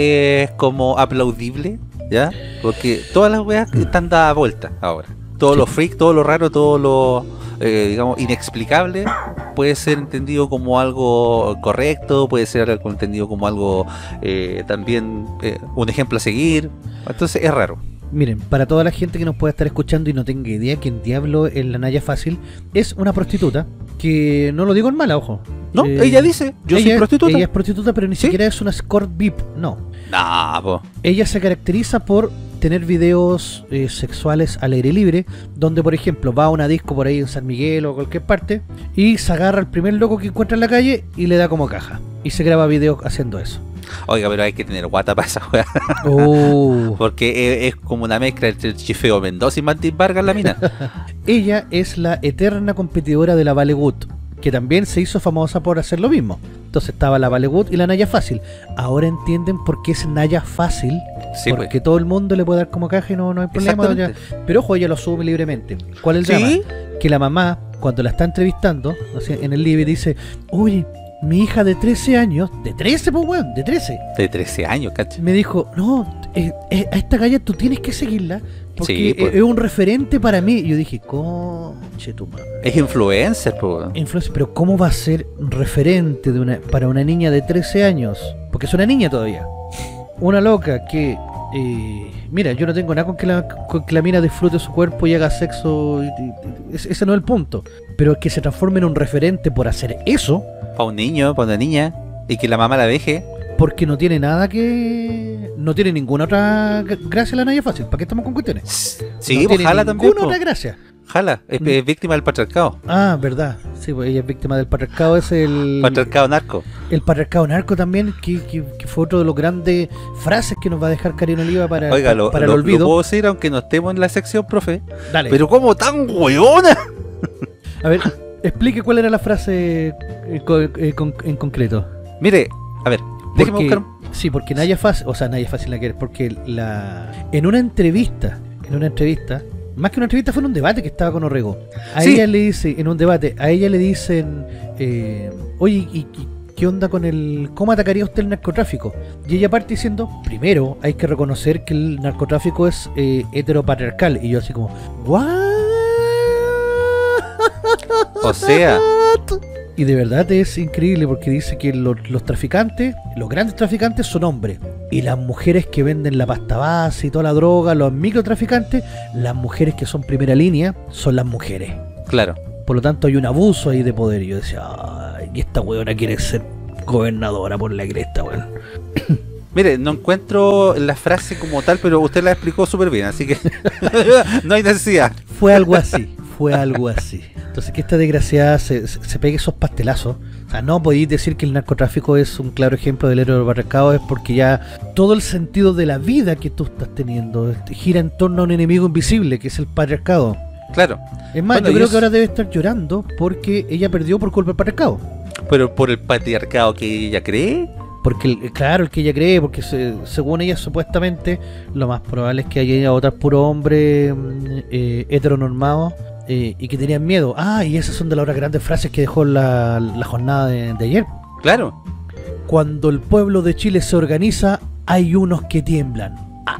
es como aplaudible, ¿ya? Porque todas las weas están dadas vuelta ahora. Todo Sí. lo freak, todo lo raro, todo lo, eh, digamos, inexplicable puede ser entendido como algo correcto, puede ser algo entendido como algo eh, también eh, un ejemplo a seguir. Entonces es raro. Miren, para toda la gente que nos pueda estar escuchando y no tenga idea quién diablo es la Naya Fácil, es una prostituta que no lo digo en mala, ojo. ¿No? Eh, Ella dice, yo soy ella- prostituta. Ella es prostituta, pero ni ¿Sí? siquiera es una escort V I P, no. Nah, po. Ella se caracteriza por tener videos eh, sexuales al aire libre, donde por ejemplo va a una disco por ahí en San Miguel o cualquier parte y se agarra al primer loco que encuentra en la calle y le da como caja. Y se graba videos haciendo eso. Oiga, pero hay que tener guata para esa wea. Oh. Porque es, es como una mezcla entre el Chifeo Mendoza y Martín Vargas la mina. Ella es la eterna competidora de la Vale Good, que también se hizo famosa por hacer lo mismo. Entonces estaba la Vale Good y la Naya Fácil. Ahora entienden por qué es Naya Fácil, Sí, porque pues. todo el mundo le puede dar como caja y no, no hay problema. ya. Exactamente. Pero ojo, ella lo asume libremente. ¿Cuál es el drama? ¿Sí? Que la mamá, cuando la está entrevistando, o sea, en el live, dice, oye, mi hija de trece años, de trece, pues weón, de trece, De trece años, cacho. me dijo, no, eh, eh, a esta galla tú tienes que seguirla, porque Sí, pues. es, es un referente para mí. Y yo dije, conche tu madre. Es influencer, po. Influencer, pero ¿cómo va a ser referente de una, para una niña de trece años? Porque es una niña todavía. Una loca que... eh, mira, yo no tengo nada con que, la, con que la mina disfrute su cuerpo y haga sexo. Y, y- y- ese ese no es el punto. Pero que se transforme en un referente por hacer eso, Para un niño, para una niña. Y que la mamá la deje. porque no tiene nada que... No tiene ninguna otra gra- gracia la Naya Fácil. ¿Para qué estamos con cuestiones? Sí, no pues tiene jala también. ninguna po. otra gracia. Jala, es, es víctima del patriarcado. Ah, verdad. Sí, pues ella es víctima del patriarcado. Es el... Patriarcado narco. El patriarcado narco también, que, que, que fue otro de los grandes frases que nos va a dejar Karina Oliva para, Oiga, lo, para lo- el olvido. lo puedo decir aunque no estemos en la sección, profe. Dale. Pero como tan hueona. A ver, explique cuál era la frase eh, co- eh, con- en concreto. Mire, a ver, déjeme Porque- buscar. Sí, porque Naya Fácil, o sea, Naya Fácil la que es, porque la en una entrevista, en una entrevista, Más que una entrevista, fue en un debate que estaba con Orrego. A Sí. ella le dice, en un debate, a ella le dicen, eh, oye, ¿y, y qué onda con el, cómo atacaría usted el narcotráfico? Y ella parte diciendo, primero hay que reconocer que el narcotráfico es eh, heteropatriarcal. Y yo así como, ¿what? O sea, Y de verdad es increíble porque dice que los, los traficantes, los grandes traficantes son hombres. Y las mujeres que venden la pasta base y toda la droga, los microtraficantes, las mujeres que son primera línea, son las mujeres. claro. Por lo tanto hay un abuso ahí de poder. Y yo decía, ay, y esta weona quiere ser gobernadora por la cresta, weón. Mire, no encuentro la frase como tal, pero usted la explicó súper bien, así que no hay necesidad. Fue algo así, fue algo así. Entonces que esta desgraciada se, se, se pegue esos pastelazos. O sea, no podéis decir que el narcotráfico es un claro ejemplo del heteropatriarcado, es porque ya todo el sentido de la vida que tú estás teniendo gira en torno a un enemigo invisible, que es el patriarcado. Claro, Es más, Bueno, yo y creo es- que ahora debe estar llorando porque ella perdió por culpa del patriarcado. pero por el patriarcado que ella cree. Porque, el- claro, el que ella cree, porque se- según ella supuestamente lo más probable es que haya ido a votar puro hombre mm, eh, heteronormado eh, y que tenían miedo. Ah, y esas son de las otras grandes frases que dejó la, la jornada de, de ayer. Claro, Cuando el pueblo de Chile se organiza, hay unos que tiemblan.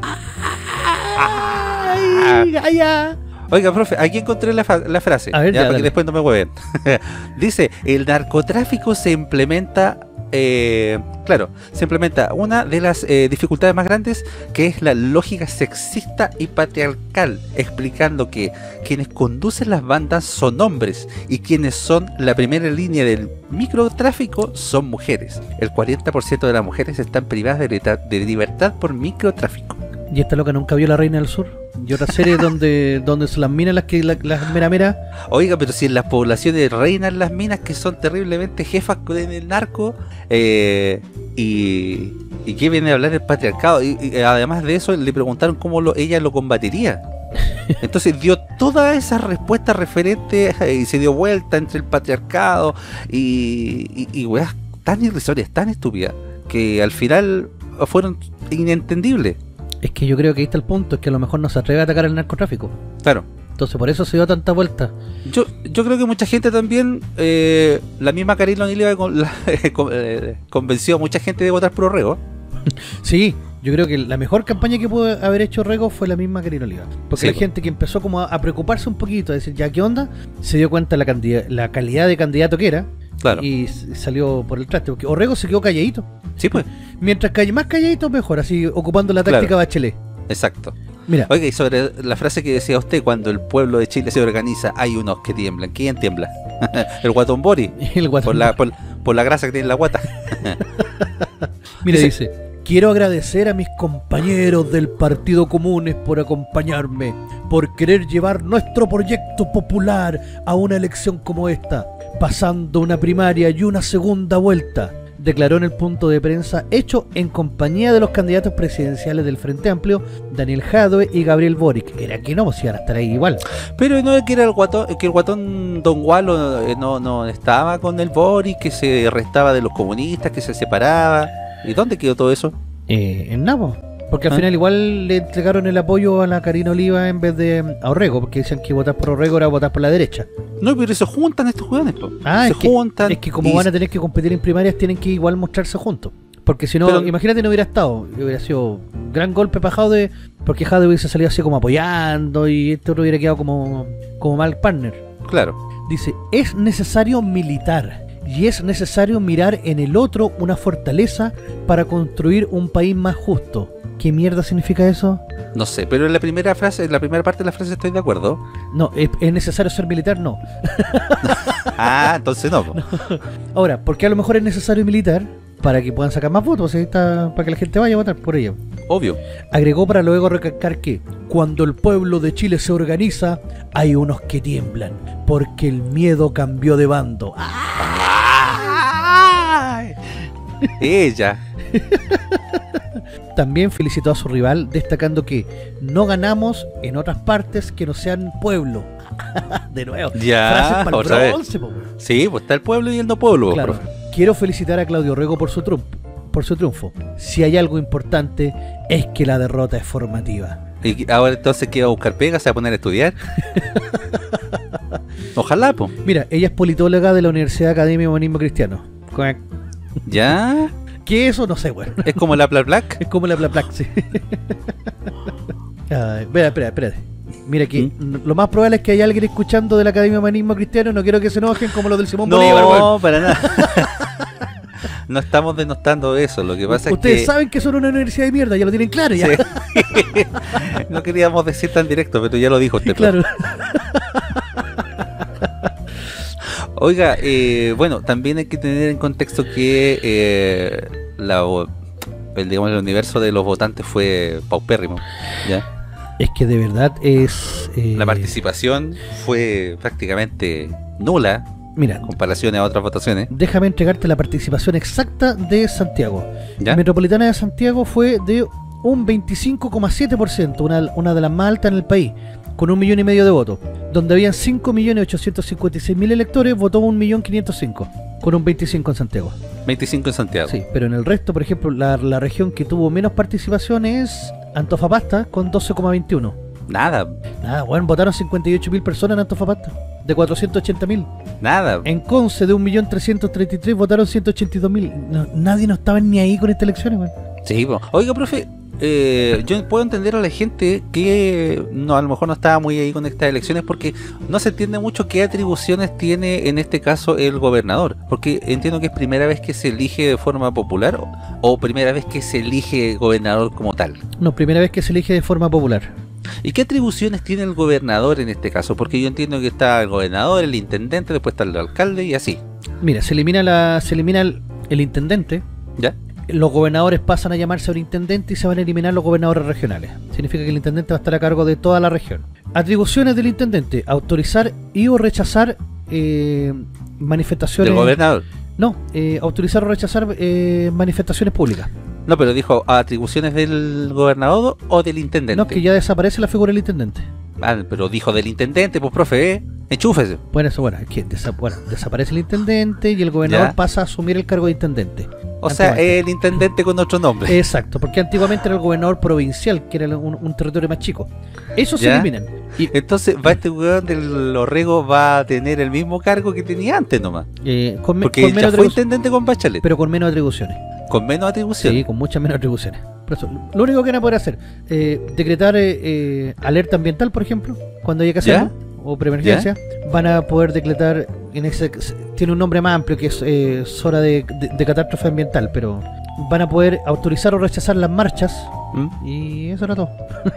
¡Ay, ay, ay! oiga, profe, aquí encontré la, fa- la frase, A ver, ya, ya, para que dale. después no me hueven. Dice, el narcotráfico se implementa, eh, claro, se implementa una de las eh, dificultades más grandes, que es la lógica sexista y patriarcal, explicando que quienes conducen las bandas son hombres y quienes son la primera línea del microtráfico son mujeres. El cuarenta por ciento de las mujeres están privadas de, leta- de libertad por microtráfico. Y esta loca nunca vio La Reina del Sur. Y otra serie donde, donde se las minas las que la- las mera mera. Oiga, pero si en las poblaciones reinan las minas que son terriblemente jefas con el narco, eh, y, y qué viene a hablar del patriarcado, y, y además de eso le preguntaron cómo lo, ella lo combatiría. Entonces dio todas esas respuestas referentes eh, y se dio vuelta entre el patriarcado y, y, y weas tan irrisorias, tan estúpidas, que al final fueron inentendibles. Es que yo creo que ahí está el punto, es que a lo mejor no se atreve a atacar el narcotráfico. Claro. Entonces por eso se dio tanta vuelta. Yo, yo creo que mucha gente también, eh, la misma Karina O'Neill con, la- con- eh, convenció a mucha gente de votar por Orrego. Sí, yo creo que la mejor campaña que pudo haber hecho Rego fue la misma Karina Oliva. Porque Sí, la po. gente que empezó como a, a preocuparse un poquito, a decir, ya, ¿qué onda? Se dio cuenta la, cantidad, la calidad de candidato que era. Claro. Y s- salió por el traste. Porque Orrego se quedó calladito. Sí, pues, Mientras calle más calladito, mejor. Así, ocupando la táctica Claro. Bachelet. exacto. Mira, Oiga, y sobre la frase que decía usted, cuando el pueblo de Chile se organiza, hay unos que tiemblan. ¿Quién tiembla? El guatón Bori, el guatón. por la, por, por la grasa que tiene en la guata. Mira, dice- dice, quiero agradecer a mis compañeros del Partido Comunes por acompañarme, por querer llevar nuestro proyecto popular a una elección como esta, pasando una primaria y una segunda vuelta, declaró en el punto de prensa hecho en compañía de los candidatos presidenciales del Frente Amplio, Daniel Jadwe y Gabriel Boric. Era que no, pues iban a estar ahí igual. Pero no es que era el guatón, que el guatón Don Gualo eh, no, no estaba con el Boris, que se restaba de los comunistas, que se separaba. ¿Y dónde quedó todo eso? Eh, en Nabo. Porque al ¿Ah? final igual le entregaron el apoyo a la Karina Oliva en vez de a Orrego, porque decían que votar por Orrego era votar por la derecha. No, pero se juntan estos jugadores, po. Ah, se es que, juntan. es que como y- van a tener que competir en primarias, tienen que igual mostrarse juntos. Porque si no, Pero- imagínate, no hubiera estado. Hubiera sido un gran golpe para Jade, porque Jade hubiese salido así como apoyando y este otro hubiera quedado como, como mal partner. Claro. Dice, es necesario militar y es necesario mirar en el otro una fortaleza para construir un país más justo. ¿Qué mierda significa eso? No sé, pero en la primera frase, en la primera parte de la frase estoy de acuerdo. No, ¿es, es necesario ser militar? No. Ah, entonces no, po. Ahora, ¿por qué a lo mejor es necesario militar? Para que puedan sacar más votos, ahí está, para que la gente vaya a votar por ello. Obvio. Agregó para luego recalcar que cuando el pueblo de Chile se organiza, hay unos que tiemblan, porque el miedo cambió de bando. ¡Ay! Ella. También felicitó a su rival, destacando que no ganamos en otras partes que no sean pueblo. De nuevo, Ya, frases pa'l otra vez. bronce, po, weón. Sí, pues está el pueblo y el no pueblo, Claro. profe. Quiero felicitar a Claudio Rego por su triunfo. por su triunfo. Si hay algo importante, es que la derrota es formativa. ¿Y ahora entonces qué va a buscar pega? ¿Se va a poner a estudiar? Ojalá, po. Mira, ella es politóloga de la Universidad Academia de Humanismo Cristiano. ¿Ya? ¿Qué es eso? No sé, bueno. ¿Es como la Pla Black? Es como la Plaplac, sí. Ay, espera, espera, espérate. Mira aquí, ¿Mm? lo más probable es que haya alguien escuchando de la Academia de Humanismo Cristiano. No quiero que se enojen como los del Simón No, Bolívar, weón. para nada. No estamos denostando eso. Lo que pasa Ustedes es que... saben que son una universidad de mierda, ya lo tienen claro, ya. Sí. No queríamos decir tan directo, pero ya lo dijo usted. Claro. Oiga, eh, bueno, también hay que tener en contexto que eh, la, el, digamos, el universo de los votantes fue paupérrimo, ¿ya? Es que de verdad es... eh, La participación fue prácticamente nula Mira, en comparación a otras votaciones, déjame entregarte la participación exacta de Santiago. ¿ya? Metropolitana de Santiago fue de un veinticinco coma siete por ciento, una, una de las más altas en el país, con un millón y medio de votos. Donde habían cinco millones ochocientos cincuenta y seis mil electores, votó un millón quinientos cinco, con un veinticinco en Santiago. veinticinco en Santiago. Sí, pero en el resto, por ejemplo, la, la región que tuvo menos participación es Antofagasta, con doce coma veintiuno. Nada, Nada, bueno, votaron cincuenta y ocho mil personas en Antofagasta, de cuatrocientos ochenta mil. nada. En Conce, de un millón trescientos treinta y tres, votaron ciento ochenta y dos mil. No, nadie no estaba ni ahí con estas elecciones, man. Sí, po. Oiga, profe, eh, yo puedo entender a la gente que no, a lo mejor no estaba muy ahí con estas elecciones porque no se entiende mucho qué atribuciones tiene en este caso el gobernador, porque entiendo que es primera vez que se elige de forma popular o, o primera vez que se elige gobernador como tal. No, primera vez que se elige de forma popular. ¿Y qué atribuciones tiene el gobernador en este caso? Porque yo entiendo que está el gobernador, el intendente, después está el alcalde y así. Mira, se elimina la se elimina el, el intendente. ¿Ya? Los gobernadores pasan a llamarse sobreintendente y se van a eliminar los gobernadores regionales. Significa que el intendente va a estar a cargo de toda la región. Atribuciones del intendente: autorizar y o rechazar eh, manifestaciones. ¿Del gobernador? No, eh, autorizar o rechazar eh, manifestaciones públicas. No, pero dijo atribuciones del gobernador o del intendente. No, que ya desaparece la figura del intendente. Ah, pero dijo del intendente, pues profe, ¿eh? Enchúfese. Bueno, eso, bueno, es que desa- bueno, desaparece el intendente y el gobernador Ya. pasa a asumir el cargo de intendente. O sea, Antiguamente. el intendente con otro nombre. Exacto, porque antiguamente era el gobernador provincial, que era un, un territorio más chico. Eso se Ya. eliminan. Y, Entonces, va este weón del Orrego va a tener el mismo cargo que tenía antes nomás. eh, con, me- Porque con él menos ya fue atribuciones, intendente con Bachelet. pero con menos atribuciones. Con menos atribuciones. Sí, con muchas menos atribuciones. Por eso, lo único que van a poder hacer, eh, decretar eh, eh, alerta ambiental, por ejemplo, cuando haya que ¿Ya? hacerlo, o preemergencia, van a poder decretar, en ese tiene un nombre más amplio que es eh, zona de, de, de catástrofe ambiental, pero van a poder autorizar o rechazar las marchas, ¿Mm? y eso era todo.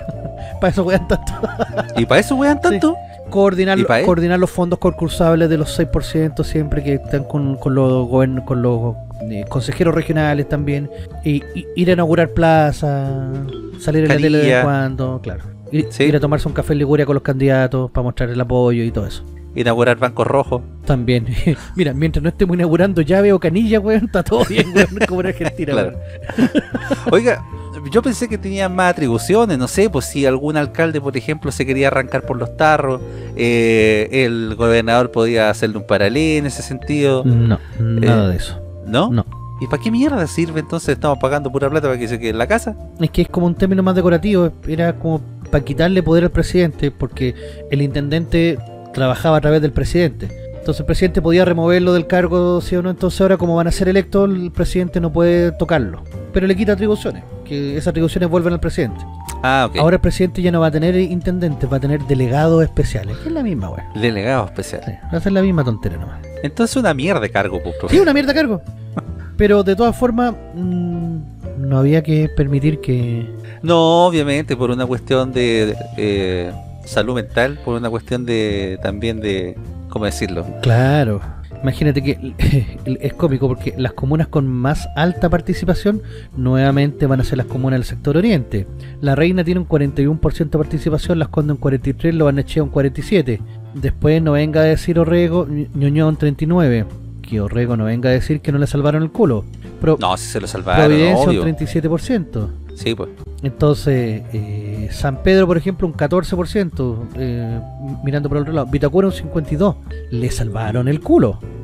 Para eso wean tanto. ¿Y para eso wean tanto? Coordinar, ¿Y pa' él? coordinar los fondos concursables de los seis por ciento siempre que están con, con los, gobern- con los eh, consejeros regionales también. Y, y ir a inaugurar plazas, salir en la tele de vez Canilla. en cuando, claro. Ir, Sí. ir a tomarse un café en Liguria con los candidatos para mostrar el apoyo y todo eso. Inaugurar bancos rojos. También. Mira, mientras no estemos inaugurando llave o canilla, weón, está todo bien, weón, como en Argentina, Claro. weón. Oiga, yo pensé que tenía más atribuciones, no sé, pues si algún alcalde, por ejemplo, se quería arrancar por los tarros, eh, el gobernador podía hacerle un paralelo en ese sentido, No, nada Eh, de eso. ¿no? No. ¿Y para qué mierda sirve entonces? Estamos pagando pura plata para que se quede en la casa. Es que es como un término más decorativo, era como para quitarle poder al presidente, porque el intendente trabajaba a través del presidente. Entonces el presidente podía removerlo del cargo, sí o no. Entonces ahora, como van a ser electos, el presidente no puede tocarlo. Pero le quita atribuciones, que esas atribuciones vuelven al presidente. Ah, ok. Ahora el presidente ya no va a tener intendentes, va a tener delegados especiales, que es la misma, weón. Delegado especial. Sí, va a ser la misma tontera nomás. Entonces una mierda de cargo, pues, profe. Sí, una mierda cargo. Pero de todas formas, mmm, no había que permitir que... No, obviamente, por una cuestión de, de, eh, salud mental, por una cuestión de también de, ¿cómo decirlo? Claro, imagínate que es cómico porque las comunas con más alta participación nuevamente van a ser las comunas del sector oriente. La Reina tiene un cuarenta y uno por ciento de participación, Las Condes un cuarenta y tres por ciento, Lo Barnechea un cuarenta y siete por ciento. Después no venga a decir Orrego, Ñuñoa treinta y nueve por ciento. Que Orrego no venga a decir que no le salvaron el culo. Pro, No, si se lo salvaron, Providencia un obvio. treinta y siete por ciento. Sí, pues. Entonces, eh, San Pedro, por ejemplo, un catorce por ciento, eh, mirando por el otro lado. Vitacura un cincuenta y dos por ciento. Le salvaron el culo.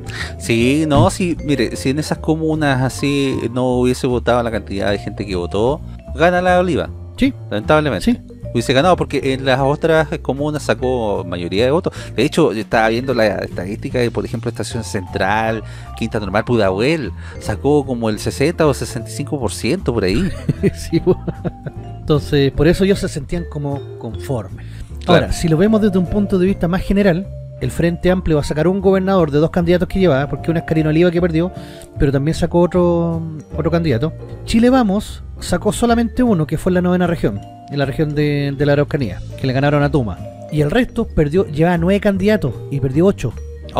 Sí, no, sí, mire, si en esas comunas así no hubiese votado la cantidad de gente que votó, gana la Oliva, Sí, lamentablemente. sí. Hubiese ganado porque en las otras comunas sacó mayoría de votos. De hecho, yo estaba viendo la estadística de, por ejemplo, Estación Central, Quinta Normal, Pudahuel, sacó como el sesenta o sesenta y cinco por ciento por ahí. Sí, po. Entonces, por eso ellos se sentían como conformes. Ahora, Claro. si lo vemos desde un punto de vista más general, el Frente Amplio va a sacar un gobernador de dos candidatos que llevaba, porque una es Karina Oliva que perdió, pero también sacó otro otro candidato. Chile Vamos sacó solamente uno, que fue en la novena región, en la región de, de la Araucanía, que le ganaron a Tuma. Y el resto perdió, llevaba nueve candidatos y perdió ocho.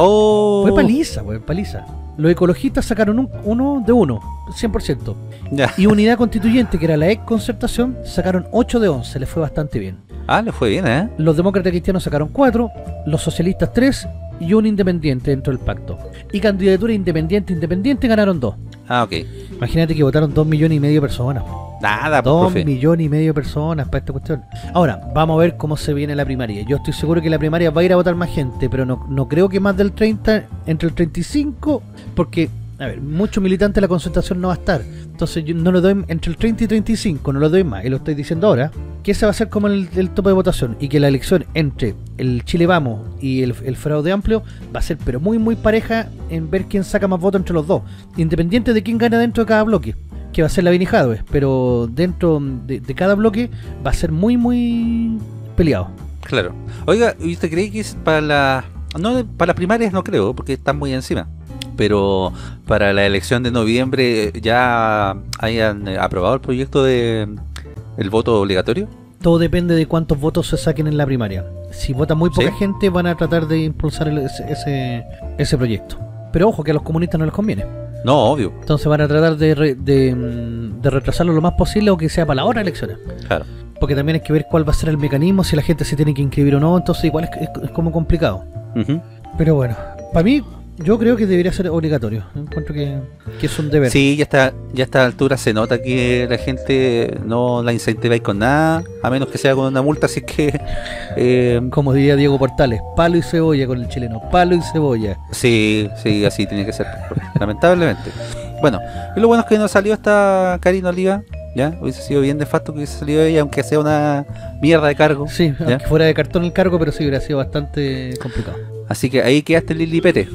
Oh, Fue paliza, fue paliza. Los ecologistas sacaron un, uno de uno, cien por ciento. ya. Y Unidad Constituyente, que era la ex Concertación, sacaron ocho de once, les fue bastante bien. Ah, le fue bien, ¿eh? Los demócratas cristianos sacaron cuatro, los socialistas tres y un independiente dentro del pacto. Y candidatura independiente independiente ganaron dos. Ah, ok. Imagínate que votaron dos millones y medio de personas. Nada, pues, Dos profe. millones y medio de personas para esta cuestión. Ahora, vamos a ver cómo se viene la primaria. Yo estoy seguro que la primaria va a ir a votar más gente, pero no, no creo que más del treinta, entre el treinta y cinco, porque, a ver, muchos militantes de la concentración no va a estar. Entonces yo no le doy entre el treinta y treinta y cinco, no lo doy más, y lo estoy diciendo ahora, que ese va a ser como el, el tope de votación, y que la elección entre el Chile Vamos y el, el Fraude Amplio va a ser pero muy muy pareja en ver quién saca más votos entre los dos, independiente de quién gana dentro de cada bloque, que va a ser la Vini Jadwe, pero dentro de, de cada bloque va a ser muy muy peleado. Claro. Oiga, ¿y usted cree que es para la... No, para las primarias no creo, porque están muy encima. Pero para la elección de noviembre ya hayan eh, aprobado el proyecto de el voto obligatorio. Todo depende de cuántos votos se saquen en la primaria. Si vota muy poca ¿Sí? gente, van a tratar de impulsar el- ese, ese, ese proyecto. Pero ojo, que a los comunistas no les conviene. No, obvio. Entonces van a tratar de, re- de, mm, de retrasarlo lo más posible o que sea para la hora de elecciones. Claro. Porque también hay que ver cuál va a ser el mecanismo, si la gente se tiene que inscribir o no. Entonces igual es, es- es como complicado. Ujú. Pero bueno, para mí, yo creo que debería ser obligatorio. Encuentro que, que es un deber. Sí, ya está, ya a esta altura se nota que la gente no la incentiváis con nada, a menos que sea con una multa, así que eh, Como diría Diego Portales, palo y cebolla con el chileno. Palo y cebolla. sí, sí, así tiene que ser, lamentablemente. Bueno, y lo bueno es que no salió esta Karina Oliva, ya, hubiese sido bien de facto que hubiese salido ella, aunque sea una mierda de cargo. Sí, ¿ya? aunque fuera de cartón el cargo, pero sí hubiera sido bastante complicado. Así que ahí quedaste Lili Pete.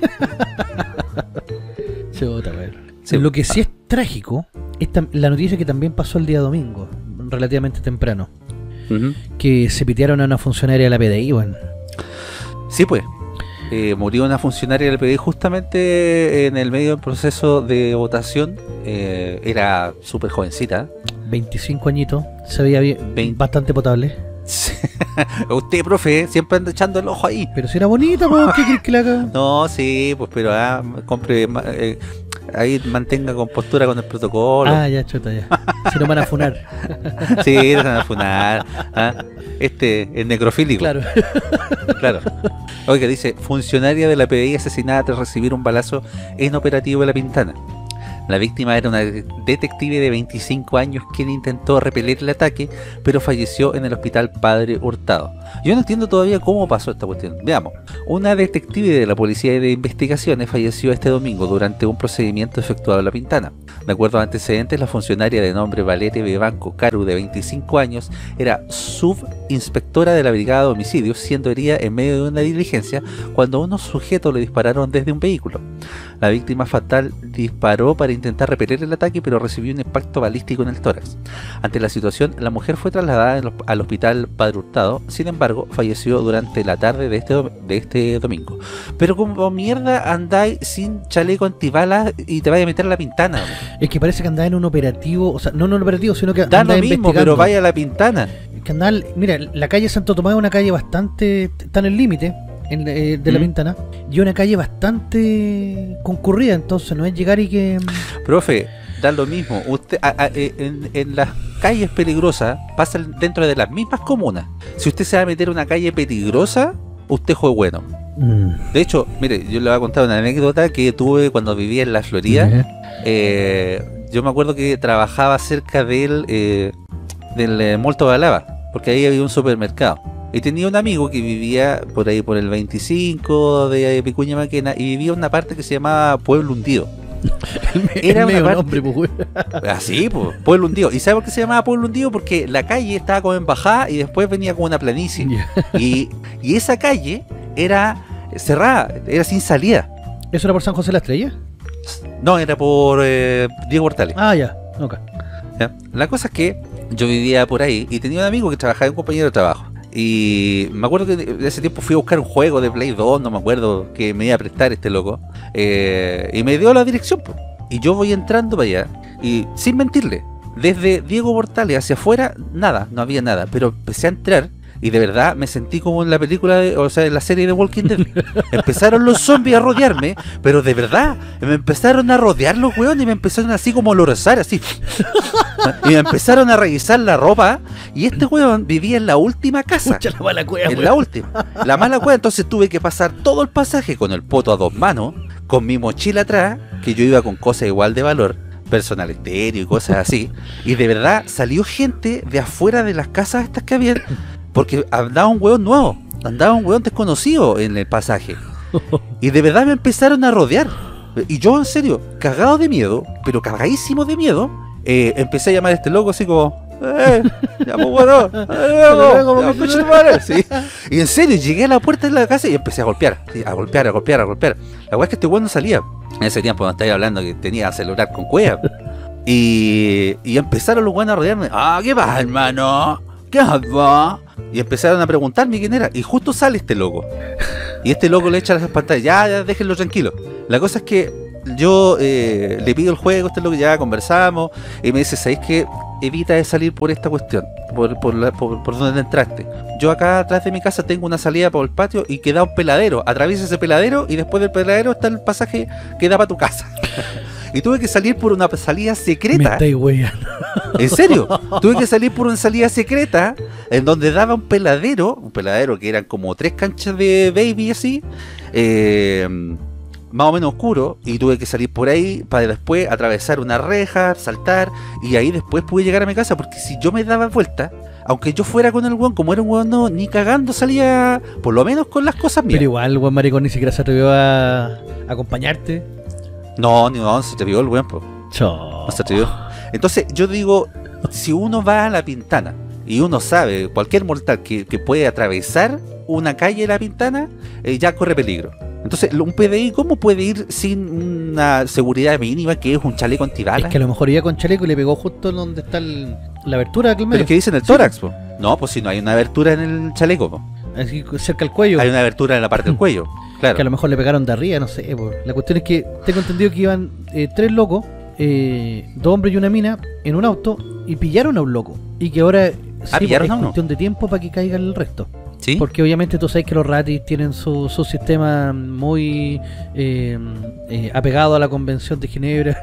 Chuta, weón. Sí. Lo que sí es trágico es tam- la noticia que también pasó el día domingo, relativamente temprano, Ujú. que se pitearon a una funcionaria de la P D I, weón. Sí, pues. Eh, murió una funcionaria del P D I justamente en el medio del proceso de votación. Eh, era súper jovencita. veinticinco añitos, se veía bien, Vein- bastante potable. Usted, profe, siempre anda echando el ojo ahí. Pero si era bonita, pues, ¿qué quieres que la haga? No, sí, pues, pero ah, compre, ma- eh, ahí mantenga compostura con el protocolo. Ah, ya, chuta, ya. Si no van a funar. Sí, no se van a funar. Ah, este, el necrofílico. Claro. Claro. Oiga, dice, funcionaria de la P D I asesinada tras recibir un balazo en operativo de La Pintana. La víctima era una de- detective de veinticinco años quien intentó repeler el ataque, pero falleció en el hospital Padre Hurtado. Yo no entiendo todavía cómo pasó esta cuestión. Veamos. Una detective de la Policía de Investigaciones falleció este domingo durante un procedimiento efectuado en La Pintana. De acuerdo a antecedentes, la funcionaria de nombre Valeria Vivanco Caru, de veinticinco años, era subinspectora de la Brigada de Homicidios, siendo herida en medio de una diligencia cuando unos sujetos le dispararon desde un vehículo. La víctima fatal disparó para intentar repeler el ataque, pero recibió un impacto balístico en el tórax. Ante la situación, la mujer fue trasladada en los- al hospital Padre Hurtado, sin embargo, falleció durante la tarde de este, dom- de este domingo. Pero como mierda andáis sin chaleco antibalas y te vaya a meter a La Pintana. hombre. Es que parece que andaba en un operativo, o sea, no en un operativo, sino que Da andaba lo mismo, investigando. pero vaya a La Pintana. Que andaba- mira, la calle Santo Tomás es una calle bastante, está en el límite en, eh, de La ¿Mm? Pintana, y una calle bastante concurrida, entonces no es llegar y que... Profe, da lo mismo. Usted a- a- eh, en, en las calles peligrosas pasan dentro de las mismas comunas. Si usted se va a meter a una calle peligrosa, usted fue bueno. Mm, De hecho, mire, yo le voy a contar una anécdota que tuve cuando vivía en la Florida. ya. Eh, yo me acuerdo que trabajaba cerca del, eh, del eh, Mall Tobalaba, porque ahí había un supermercado. Y tenía un amigo que vivía por ahí por el veinticinco de Vicuña Maquena y vivía en una parte que se llamaba Pueblo Hundido. Era una parte... nombre, pues, así, pues, Pueblo Hundido. ¿Y sabe por qué se llamaba Pueblo Hundido? Porque la calle estaba como en bajada y después venía como una planicie. Y, y esa calle era cerrada, era sin salida. ¿Eso era por San José de la Estrella? No, era por eh, Diego Portales. Ah, ya, ok. ¿Ya? La cosa es que yo vivía por ahí y tenía un amigo que trabajaba en un compañero de trabajo. Y me acuerdo que de ese tiempo fui a buscar un juego de Play dos, no me acuerdo, que me iba a prestar este loco. Eh, y me dio la dirección, po. Y yo voy entrando para allá. Y sin mentirle, desde Diego Portales hacia afuera, nada, no había nada. Pero empecé a entrar y de verdad me sentí como en la película, de, o sea, en la serie de Walking Dead. Empezaron los zombies a rodearme, pero de verdad, me empezaron a rodear los weones y me empezaron así como a olorosar, así. Y me empezaron a revisar la ropa. Y este weón vivía en la última casa. Pucha, la mala cueva, en weón. la última. La mala cueva, entonces tuve que pasar todo el pasaje con el poto a dos manos, con mi mochila atrás, que yo iba con cosas igual de valor, personal estéreo y cosas así. Y de verdad salió gente de afuera de las casas estas que habían, porque andaba un weón nuevo, andaba un weón desconocido en el pasaje. Y de verdad me empezaron a rodear. Y yo, en serio, cagado de miedo, pero cagadísimo de miedo, eh, empecé a llamar a este loco así como... Eh, ya, pues, bueno, eh, ya, ya, madre. Sí. Y en serio, llegué a la puerta de la casa y empecé a golpear, sí, a golpear, a golpear, a golpear. La verdad es que este weón no salía. En ese tiempo no estaba hablando que tenía celular con cueva. Y, y empezaron los weones a rodearme. Ah, ¿qué pasa, hermano? ¿Qué va? Y empezaron a preguntarme quién era. Y justo sale este loco. Y este loco le echa las pantallas. Ya, ya, déjenlo tranquilo. La cosa es que yo eh, le pido el juego, este loco, ya conversamos. Y me dice, ¿sabéis qué? Evita de salir por esta cuestión, por, por, la, por, por donde entraste. Yo acá atrás de mi casa tengo una salida por el patio y queda un peladero. Atraviesa ese peladero y después del peladero está el pasaje que da para tu casa. Y tuve que salir por una salida secreta. Me estáis weyando. ¿En serio? Tuve que salir por una salida secreta en donde daba un peladero, un peladero que eran como tres canchas de baby así, eh, más o menos oscuro, y tuve que salir por ahí para después atravesar una reja, saltar, y ahí después pude llegar a mi casa, porque si yo me daba vuelta, aunque yo fuera con el weón, como era un weón, no, ni cagando salía, por lo menos con las cosas mías. Pero igual, weón maricón ni siquiera se atrevió a, a acompañarte. No, ni no, se atrevió el weón, po. Choo. No se atrevió. Entonces yo digo, si uno va a La Pintana y uno sabe, cualquier mortal que, que puede atravesar una calle de La Pintana, eh, ya corre peligro. Entonces, un P D I, ¿cómo puede ir sin una seguridad mínima que es un chaleco antibalas? Es que a lo mejor iba con chaleco y le pegó justo donde está el, la abertura del medio. Pero es que dicen el tórax, po. No, pues si no hay una abertura en el chaleco, po. Así cerca del cuello. Hay una abertura en la parte del cuello, claro. Que a lo mejor le pegaron de arriba, no sé. Po. La cuestión es que tengo entendido que iban eh, tres locos, eh, dos hombres y una mina, en un auto y pillaron a un loco. Y que ahora ah, sí, pillaron es a uno. cuestión de tiempo para que caiga el resto. ¿Sí? Porque obviamente tú sabes que los ratis tienen su, su sistema muy eh, eh, apegado a la Convención de Ginebra.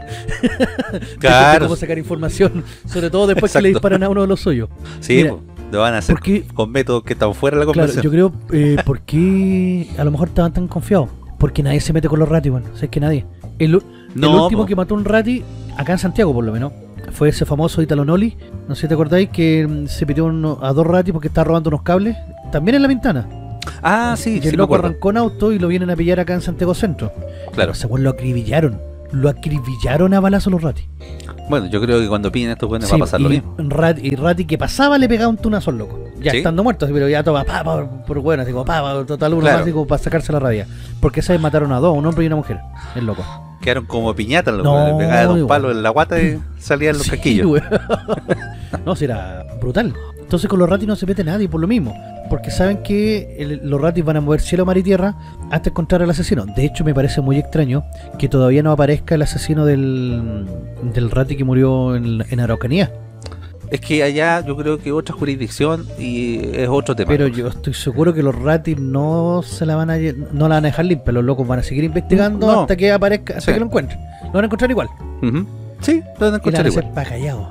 Claro. De cómo sacar información, sobre todo después Exacto. que le disparan a uno de los suyos. Sí, Mira, po. Lo van a hacer porque- con métodos que están fuera de la Claro, convención. yo creo, eh, ¿por qué a lo mejor estaban tan confiados? Porque nadie se mete con los ratis, bueno, sabes que nadie. El, el No, último po. que mató un rati, acá en Santiago por lo menos, fue ese famoso Italo Noli. No sé si te acordáis que mm, se pidió uno- a dos ratis porque estaba robando unos cables, también en La Pintana. Ah, sí, Y sí el me loco acuerdo. arrancó en auto y lo vienen a pillar acá en Santiago Centro. Claro. Según lo acribillaron. Lo acribillaron a balazos los ratis. Bueno, yo creo que cuando piden estos buenos Sí, va a pasar y, lo mismo. Rat- y Rati que pasaba le pegaba un tunazo al loco. Ya ¿Sí? estando muerto, así, pero ya toma, pa, pa, por bueno, así como, pa, pa, total uno Claro. más, así como para sacarse la rabia. Porque esa vez mataron a dos, un hombre y una mujer. El loco. Quedaron como piñatas los No, weones, pegaban un igual. palo en la guata y salían los Sí, casquillos. güey. No, si era brutal. Entonces con los ratis no se mete nadie por lo mismo. Porque saben que el- los ratis van a mover cielo, mar y tierra hasta encontrar al asesino. De hecho, me parece muy extraño que todavía no aparezca el asesino del, del rati que murió en, en Araucanía. Es que allá yo creo que otra jurisdicción y es otro tema. Pero yo estoy seguro que los ratis no se la van a lle- no la van a dejar limpia. Los locos van a seguir investigando No. hasta que aparezca, hasta Sí. que lo encuentren. Lo van a encontrar igual. Ujú. Sí, lo van a Y la encontrar van a igual. hacer pa' callado.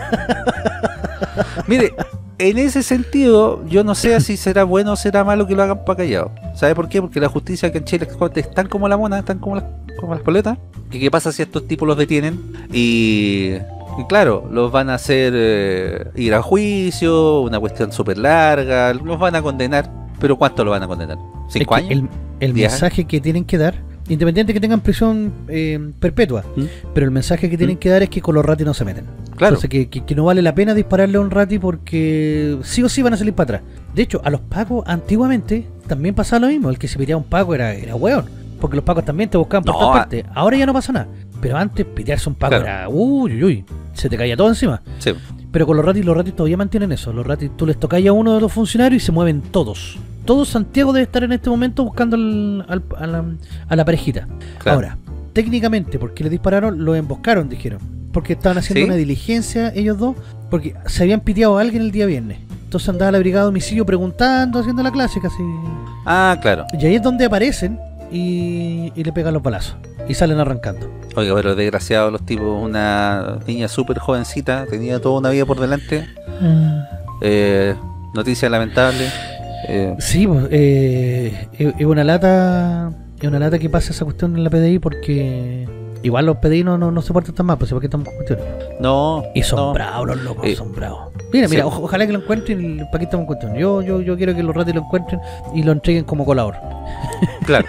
Mire, en ese sentido, yo no sé si será bueno o será malo que lo hagan para callado. ¿Sabe por qué? Porque la justicia aquí en Chile es tan como la mona, están como las, como las poletas. Que qué pasa si estos tipos los detienen y, Y claro, los van a hacer eh, ir a juicio, una cuestión súper larga, los van a condenar. ¿Pero cuánto lo van a condenar? ¿Cinco Es que años? El, el ¿Diez mensaje que tienen que dar, independiente que tengan prisión eh, perpetua, ¿Mm? pero el mensaje que tienen ¿Mm? que dar es que con los ratis no se meten. Claro. Entonces que, que, que no vale la pena dispararle a un rati porque sí o sí van a salir para atrás. De hecho, a los pacos antiguamente también pasaba lo mismo. El que se piteaba un paco era, era hueón, porque los pacos también te buscaban por No, todas a- partes. Ahora ya no pasa nada. Pero antes pitearse un paco Claro. era uy, uy, uy, se te caía todo encima. Sí. Pero con los ratis, los ratis todavía mantienen eso. Los ratis, tú les tocáis a uno de los funcionarios y se mueven todos. Todo Santiago debe estar en este momento buscando al- al- a, la, a la parejita. Claro. Ahora, técnicamente, porque le dispararon, lo emboscaron, dijeron. Porque estaban haciendo ¿Sí? una diligencia ellos dos, porque se habían piteado a alguien el día viernes. Entonces andaba la brigada de homicidio preguntando, haciendo la clásica, así. Ah, claro. Y ahí es donde aparecen y, y le pegan los balazos. Y salen arrancando. Oiga, pero desgraciados los tipos, una niña súper jovencita, tenía toda una vida por delante. Eh, noticia lamentable. Eh, Sí, pues, eh, es es una lata, es una lata que pasa esa cuestión en la P D I porque igual los P D I no, no, no se portan tan mal, pues ¿para qué estamos con cuestiones? no. Y son no. bravos los locos, Eh, son bravos. Mira, mira, sí. o- ojalá que lo encuentren, ¿para qué estamos con cuestiones? Yo, yo, yo quiero que los ratis lo encuentren y lo entreguen como colador. Claro.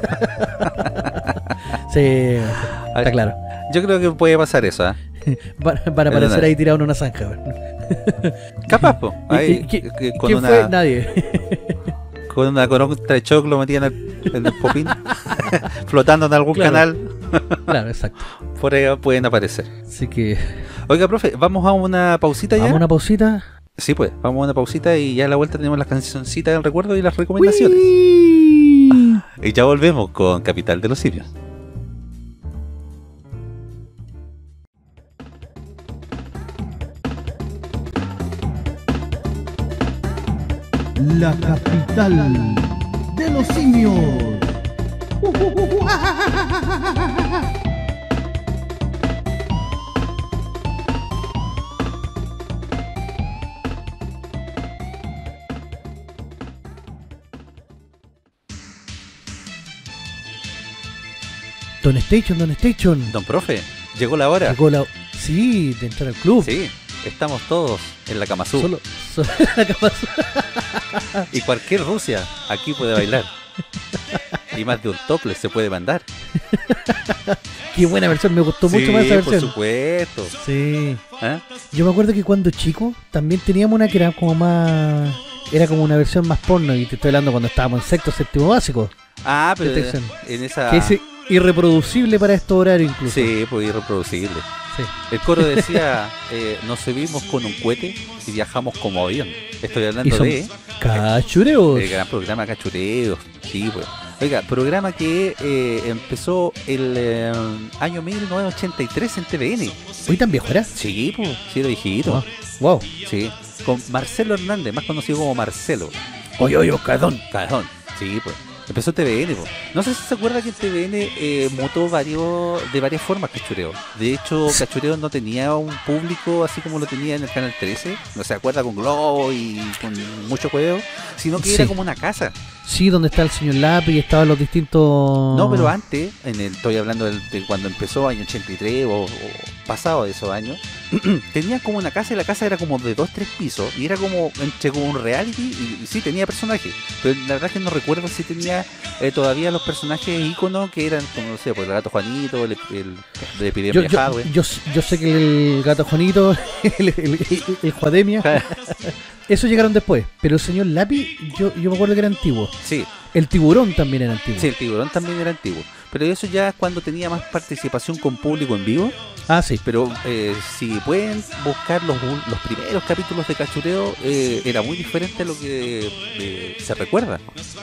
Sí, A está ver, claro. Yo creo que puede pasar eso, ¿ah? Van, van a aparecer ahí tirados en una zanja. a ver. Capaz, po. ¿Y- Ahí, y- qui- que- con ¿Quién una, fue? Nadie. con una contra de choclo metida en el, en el popín, flotando en algún Claro. canal, Claro, exacto. por ahí pueden aparecer. Así que Oiga, profe, vamos a una pausita ya. vamos a una pausita. Sí, pues, vamos a una pausita y ya a la vuelta tenemos las cancioncitas del recuerdo y las recomendaciones. Uy. Y ya volvemos con Capital de los Simios. La capital de los simios. Don Station, Don Station. Don profe, llegó la hora. Llegó la... Sí, de entrar al club. Sí, estamos todos en la Kama Sutra. Solo, solo la cama- Y cualquier Rusia aquí puede bailar. Y más de un topless se puede mandar. Qué buena versión, me gustó mucho Sí, más esa por versión. supuesto. Sí. ¿Ah? Yo me acuerdo que cuando chico también teníamos una que era como más... Era como una versión más porno, y te estoy hablando cuando estábamos en sexto, séptimo básico. Ah, pero Detección. en esa... Que es irreproducible para estos horarios incluso. Sí, pues irreproducible. Sí. El coro decía, eh, nos subimos con un cohete y viajamos como avión. Estoy Y hablando son de cachureos. el gran programa Cachureos. Sí, pues. Oiga, programa que eh, empezó el eh, año mil novecientos ochenta y tres en T V N. ¿Hoy tan viejo era? Sí, pues, sí, era viejito. Wow. Wow. Sí, con Marcelo Hernández, más conocido como Marcelo. Oye, oye, Oscardón. Cajón. Sí, pues. Empezó T V N, pues. No sé si se acuerda que en T V N eh, mutó varios, de varias formas Cachureo. De hecho, Cachureo no tenía un público así como lo tenía en el Canal trece. No se acuerda con Globo y con mucho juego. Sino que Sí. era como una casa. Sí, donde está el señor Lápiz y estaban los distintos... No, pero antes, en el, estoy hablando del- de cuando empezó, año ochenta y tres o, o pasado de esos años, tenía como una casa y la casa era como de dos, tres pisos y era como entre como un reality y, y sí tenía personajes, pero la verdad es que no recuerdo si tenía eh, todavía los personajes íconos que eran como, no sé, pues el gato Juanito, el, el, de Epidemia Yo, yo, Hardware. yo, yo sé que el gato Juanito, el, el, el, el Juademia, eso llegaron después. Pero el señor Lápiz, yo, yo me acuerdo que era antiguo. Sí, El tiburón también era antiguo. sí, el tiburón también era antiguo, pero eso ya es cuando tenía más participación con público en vivo. Ah, sí. Pero eh, si pueden buscar los, los primeros capítulos de Cachureo, eh, era muy diferente a lo que eh, se recuerda.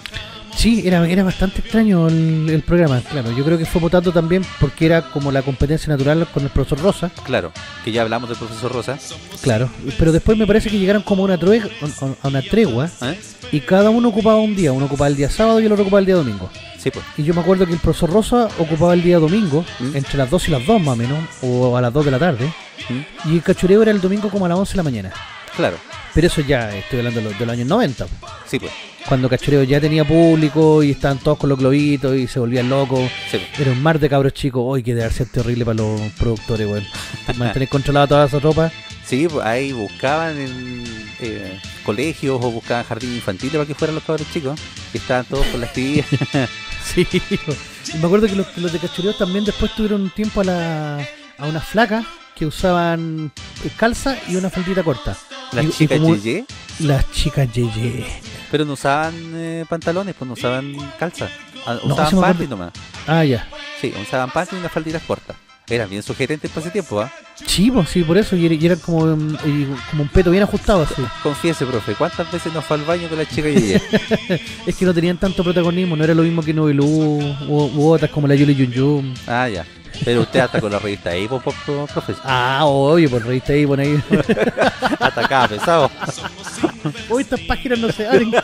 Sí, era, era bastante extraño el, el programa, claro. Yo creo que fue votando también porque era como la competencia natural con el profesor Rosa, Claro, que ya hablamos del profesor Rosa. claro. Pero después me parece que llegaron como a una, true- a una tregua ¿eh? y cada uno ocupaba un día. Uno ocupaba el día sábado y el otro ocupaba el día domingo. Sí, pues. Y yo me acuerdo que el profesor Rosa ocupaba el día domingo, ¿Mm? entre las dos y las dos más o menos, o a las dos de la tarde. ¿Mm? Y el cachureo era el domingo como a las once de la mañana. Claro, Pero eso ya estoy hablando de los, de los años noventa, sí, pues. cuando Cachureo ya tenía público y estaban todos con los globitos y se volvían locos. Sí, pues. Era un mar de cabros chicos. Hoy que debe ser terrible para los productores, weón. Mantener controlada toda esa ropa. Sí, pues ahí buscaban en eh, colegios o buscaban jardines infantiles para que fueran los cabros chicos, que estaban todos con las tías. Sí. Y me acuerdo que los, que los de Cachureo también después tuvieron un tiempo a la a unas flacas que usaban calza y una faldita corta. Las Y- y chicas como- yeye, Las chicas yeye. pero no usaban eh, pantalones, pues no usaban calza. Ah, No, usaban sí me acuerdo. panty nomás. Ah, ya. Sí, usaban panty y unas falditas cortas. Eran bien sugerentes para ese tiempo, ¿ah? Sí, pues sí, por eso. Y era, y era como, um, y como un peto bien ajustado así. Confiese, profe, ¿cuántas veces nos fue al baño con la chica yeye? Es que no tenían tanto protagonismo. No era lo mismo que Novelú u, u otras como la Yuli Yun Yun. Ah, ya. Pero usted hasta con la revista ahí, po, po, po, profe. Ah, obvio, por revista ahí, por ahí. Hasta acá, pesado. Hoy estas páginas no se abren.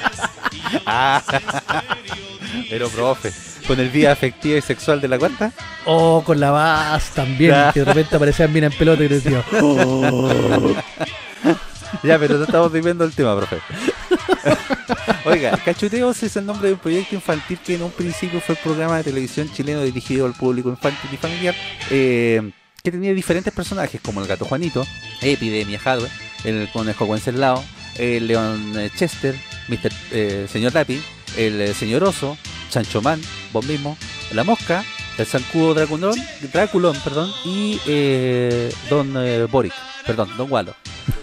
Ah, pero profe, con el día afectiva y sexual de la cuenta. Oh, con la Vaz también, Ya. que de repente aparecían bien en pelota y decía, oh. Ya, pero no estamos viviendo el tema, profe. Oiga, Cachureos es el nombre de un proyecto infantil que en un principio fue el programa de televisión chileno dirigido al público infantil y familiar, eh, que tenía diferentes personajes como el gato Juanito, Epidemia Hadwe, el conejo Wenceslao, el león eh, Chester, mister eh, Señor Lápiz, el eh, señor Oso, Chancho Man, vos mismo, la mosca, el zancudo Draculón, Draculón perdón, y eh, Don eh, Boric, perdón, Don Walo.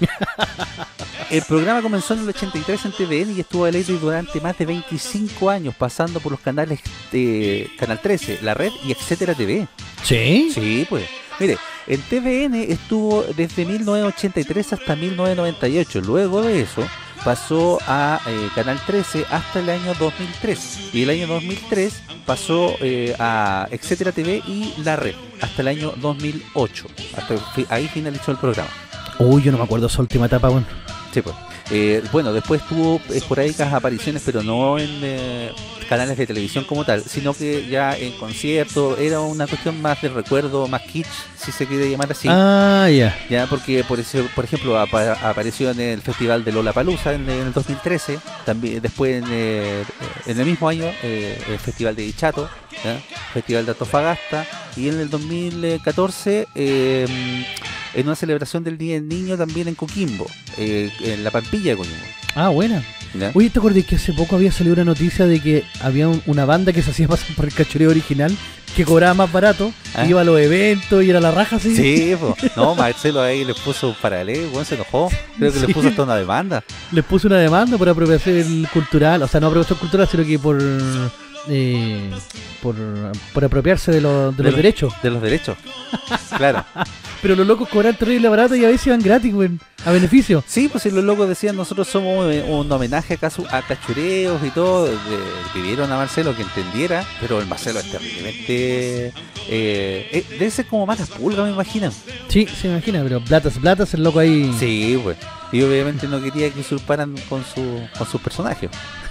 El programa comenzó en el ochenta y tres en T V N y estuvo al aire durante más de veinticinco años, pasando por los canales de Canal trece, La Red y Etcétera T V. ¿Sí? Sí, pues. Mire, en T V N estuvo desde mil novecientos ochenta y tres hasta mil novecientos noventa y ocho. Luego de eso pasó a eh, Canal trece hasta el año dos mil tres. Y el año dos mil tres pasó eh, a Etcétera T V y La Red hasta el año dos mil ocho. Hasta fi- ahí finalizó el programa. Uy, yo no me acuerdo esa última etapa, bueno. Sí, pues. Eh, bueno, después tuvo esporádicas apariciones, pero no en eh, canales de televisión como tal, sino que ya en conciertos. Era una cuestión más de recuerdo, más kitsch, si se quiere llamar así. Ah, ya. Ya, porque por eso, por ejemplo, apa- apareció en el festival de Lollapalooza en, en el dos mil trece, también después en, eh, en el mismo año eh, el festival de Dichato, ¿ya? Festival de Antofagasta, y en el dos mil catorce eh, en una celebración del Día del Niño también en Coquimbo, eh, en la Pampilla de Coquimbo. Ah, buena. ¿Ya? Oye, ¿te acuerdas que hace poco había salido una noticia de que había un- una banda que se hacía pasar por el Cachureo original, que cobraba más barato, Ah. iba a los eventos y era la raja así? Sí, po. No, Marcelo ahí les puso un paralelo, bueno, se enojó, creo que Sí. les puso hasta una demanda. Les puso una demanda por apropiación cultural, o sea, no apropiación cultural, sino que por eh, por, por apropiarse de, los- de De los los- derechos. De los derechos. Claro. Pero los locos cobran terrible barato y a veces iban gratis, güey, a beneficio. Sí, pues si los locos decían nosotros somos un, un homenaje a, casu- a cachureos y todo, de- pidieron a Marcelo que entendiera, pero el Marcelo es terriblemente... Eh, eh, debe ser como malas pulgas, me imagino. Sí, se imagina, pero platas, platas, el loco ahí. Sí, pues. Y obviamente no quería que usurparan con su con sus personajes.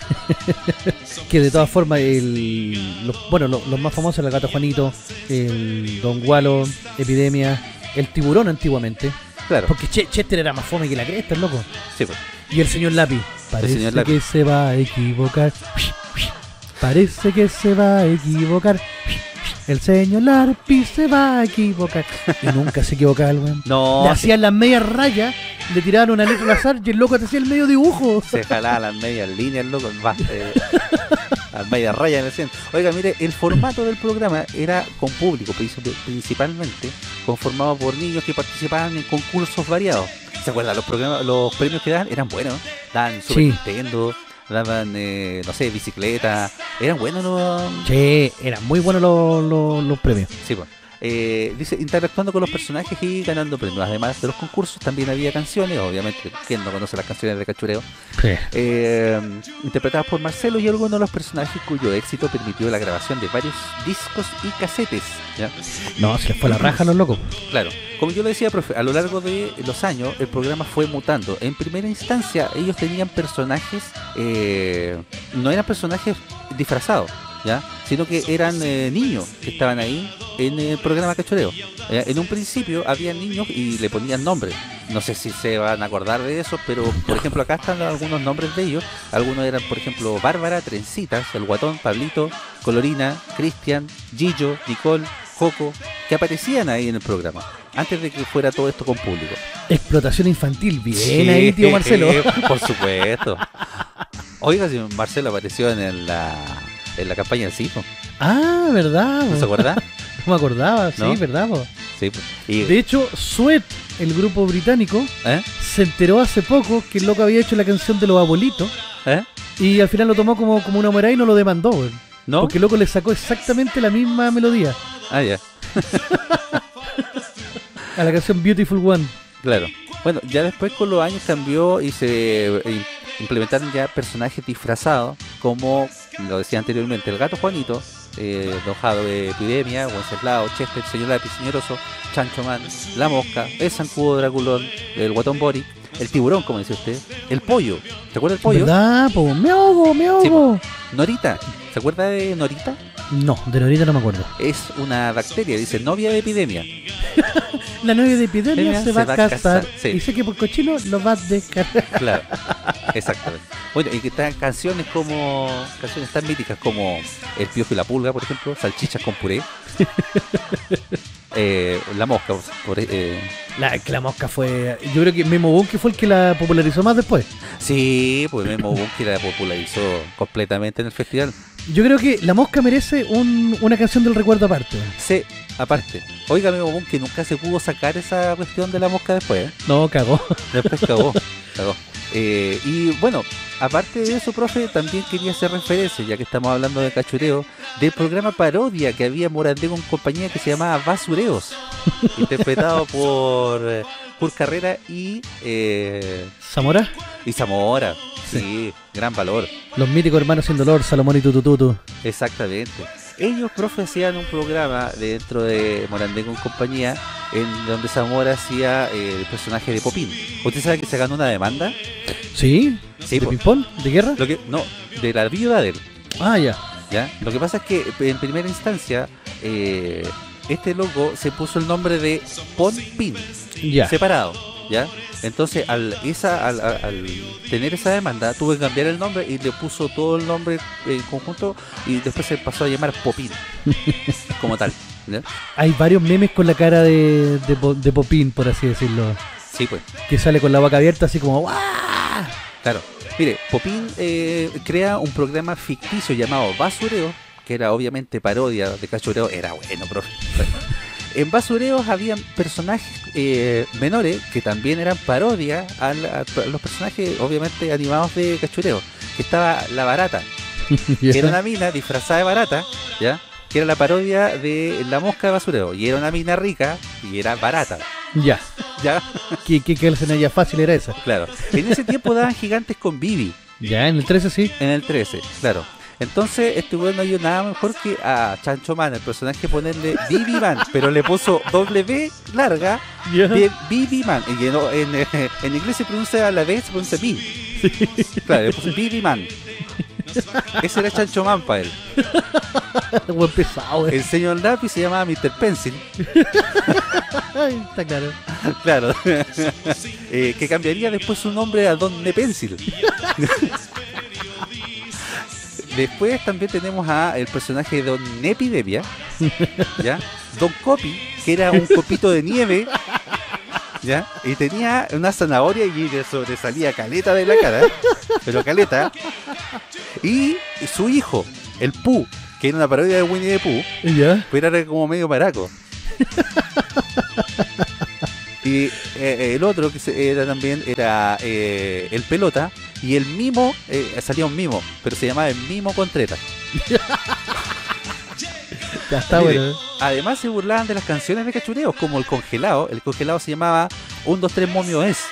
Que de todas formas, el, los, bueno, los, los más famosos, el Gato Juanito, el Don Gualo, Epidemia, el Tiburón antiguamente. Claro, Porque Che- Chester era más fome que la cresta, el loco. sí, pues. Y el señor Lápiz. Parece señor Lápiz. que se va a equivocar. Parece que se va a equivocar. El señor Lápiz se va a equivocar. Y nunca se equivocaba el weón. No, Le hacían las medias rayas, le tiraban una letra al azar y el loco te hacía el medio dibujo. se jalaba las medias líneas, loco, va, eh, las medias rayas decían. Oiga, mire, el formato del programa era con público, princip- principalmente conformado por niños que participaban en concursos variados. ¿Se acuerdan? Los programas, los premios que daban eran buenos, daban Super Sí. Nintendo, daban, eh, no sé, bicicleta, eran buenos los... Che, eran muy buenos los, los, los premios. Sí, pues. Eh, dice, interactuando con los personajes y ganando premios. Además de los concursos, también había canciones, obviamente, ¿quién no conoce las canciones de Cachureo? Eh, interpretadas por Marcelo y algunos de los personajes cuyo éxito permitió la grabación de varios discos y casetes. ¿Ya? No, se les fue la raja a los locos. Claro, como yo le decía, profe, a lo largo de los años el programa fue mutando. En primera instancia, ellos tenían personajes, eh, no eran personajes disfrazados, ¿ya? Sino que eran eh, niños que estaban ahí en el programa Cachureo. Eh, en un principio había niños y le ponían nombre. no sé si se van a acordar de eso, pero por ejemplo acá están algunos nombres de ellos. Algunos eran, por ejemplo, Bárbara, Trencitas, El Guatón, Pablito, Colorina, Cristian, Gillo, Nicole, Joco, que aparecían ahí en el programa, antes de que fuera todo esto con público. Explotación infantil, bien Sí, ahí, tío Marcelo. por supuesto. Oiga, si Marcelo apareció en la, en la campaña del Cifo, Ah, ¿verdad? ¿no se acuerda? No me acordaba, sí, ¿No? ¿verdad? Po? Sí, pues. Y, De hecho, Sweat, el grupo británico, ¿eh? se enteró hace poco que el loco había hecho la canción de los abuelitos ¿Eh? y al final lo tomó como, como una humorada y no lo demandó, weón. ¿No? Porque el loco le sacó exactamente la misma melodía Ah, ya, a la canción Beautiful One. claro. Bueno, ya después con los años cambió y se eh, implementaron ya personajes disfrazados, como lo decía anteriormente, el Gato Juanito, eh, Don Jado de Epidemia, Wenceslao, Chester, Señor Lápiz Señoroso, Chancho Man, La Mosca, el Zancudo Draculón, el Guatón Boric, el Tiburón, como dice usted, el Pollo, ¿se acuerda del Pollo? ¿Verdad, po? ¡Me ahogo, me Sí, ahogo! Norita, ¿se acuerda de Norita? No, de ahorita no me acuerdo. Es una bacteria, dice novia de Epidemia. La novia de Epidemia se va a casar sí. y sé que por cochino lo va a descargar. Claro, exactamente. Bueno, y que están canciones como canciones tan míticas como El Piojo y la Pulga, por ejemplo, Salchichas con puré, eh, La Mosca, por, eh, La, que la mosca fue... Yo creo que Memo Bunke fue el que la popularizó más después. sí, pues Memo Bunke la popularizó completamente en el festival. Yo creo que la mosca merece un, una canción del recuerdo aparte. Sí, aparte, oiga, Memo Bunke nunca se pudo sacar esa cuestión de la mosca después, ¿eh? No, cagó. Después cagó, cagó. Eh, y bueno, aparte de eso, profe, también quería hacer referencia, ya que estamos hablando de cachureo, del programa parodia que había en Morandé con compañía que se llamaba Basureos, interpretado por eh, Kurt Carrera y, eh, ¿Zamora? y Zamora. Sí, gran valor. Los míticos hermanos sin dolor, Salomón y Tutututu. Exactamente. Ellos, profe, hacían un programa dentro de Morandé con compañía en donde Zamora hacía eh, el personaje de Popín. ¿Usted sabe que se ganó una demanda? ¿Sí? Sí, ¿De po. ping-pong? ¿De guerra? Lo que, no, de la viuda de él. Ah, ya. ¿Ya? Lo que pasa es que en primera instancia eh, este loco se puso el nombre de Pon Pin, Ya. separado, ¿ya? Entonces al esa al, al- al tener esa demanda tuve que cambiar el nombre y le puso todo el nombre en conjunto y después se pasó a llamar Popín como tal, ¿ya? Hay varios memes con la cara de, de, Po- de Popín, por así decirlo. Sí, pues, Que sale con la boca abierta así como ¡guau! claro. Mire, Popín eh, crea un programa ficticio llamado Basureo, que era obviamente parodia de cachureo, era bueno, profe. En Basureos habían personajes eh, menores que también eran parodia a, la- a los personajes obviamente animados de cachureo. Que estaba la Barata, que era una mina disfrazada de barata, ¿ya? Que era la parodia de La Mosca de Basureo. Y era una mina rica y era barata, Ya. ¿ya? ¿Qué, qué, qué escenaria fácil era esa? Claro. En ese tiempo daban Gigantes con Bibi, Ya, en el trece sí. en el trece, claro. Entonces, este weón no dio nada mejor que a Chancho Man, el personaje, ponerle Bibi Man, pero le puso doble B larga, Ya. de Bibi Man. Y en, en, eh, en inglés se pronuncia a la vez, se pronuncia Bibi. Claro, le puso Bibi Man. Ese era Chancho Man para él. Buen pesado, eh. El señor Lápiz se llamaba mister Pencil. Ay, está claro. Claro. Eh, que cambiaría después su nombre a Don Nepencil. Después también tenemos a el personaje de Don Epidemia, ¿ya? Don Copi, que era un copito de nieve, ¿ya? Y tenía una zanahoria y le sobresalía caleta de la cara, pero caleta. Y su hijo, el Pooh, que era una parodia de Winnie the Pooh, Ya. pero era como medio maraco. Y eh, el otro que se- era también era eh, el Pelota, y el Mimo, eh, salía un Mimo, pero se llamaba el Mimo Contreras. Ya está Mire, bueno. además se burlaban de las canciones de cachureos, como el congelado. El congelado se llamaba un, dos, tres, momio es.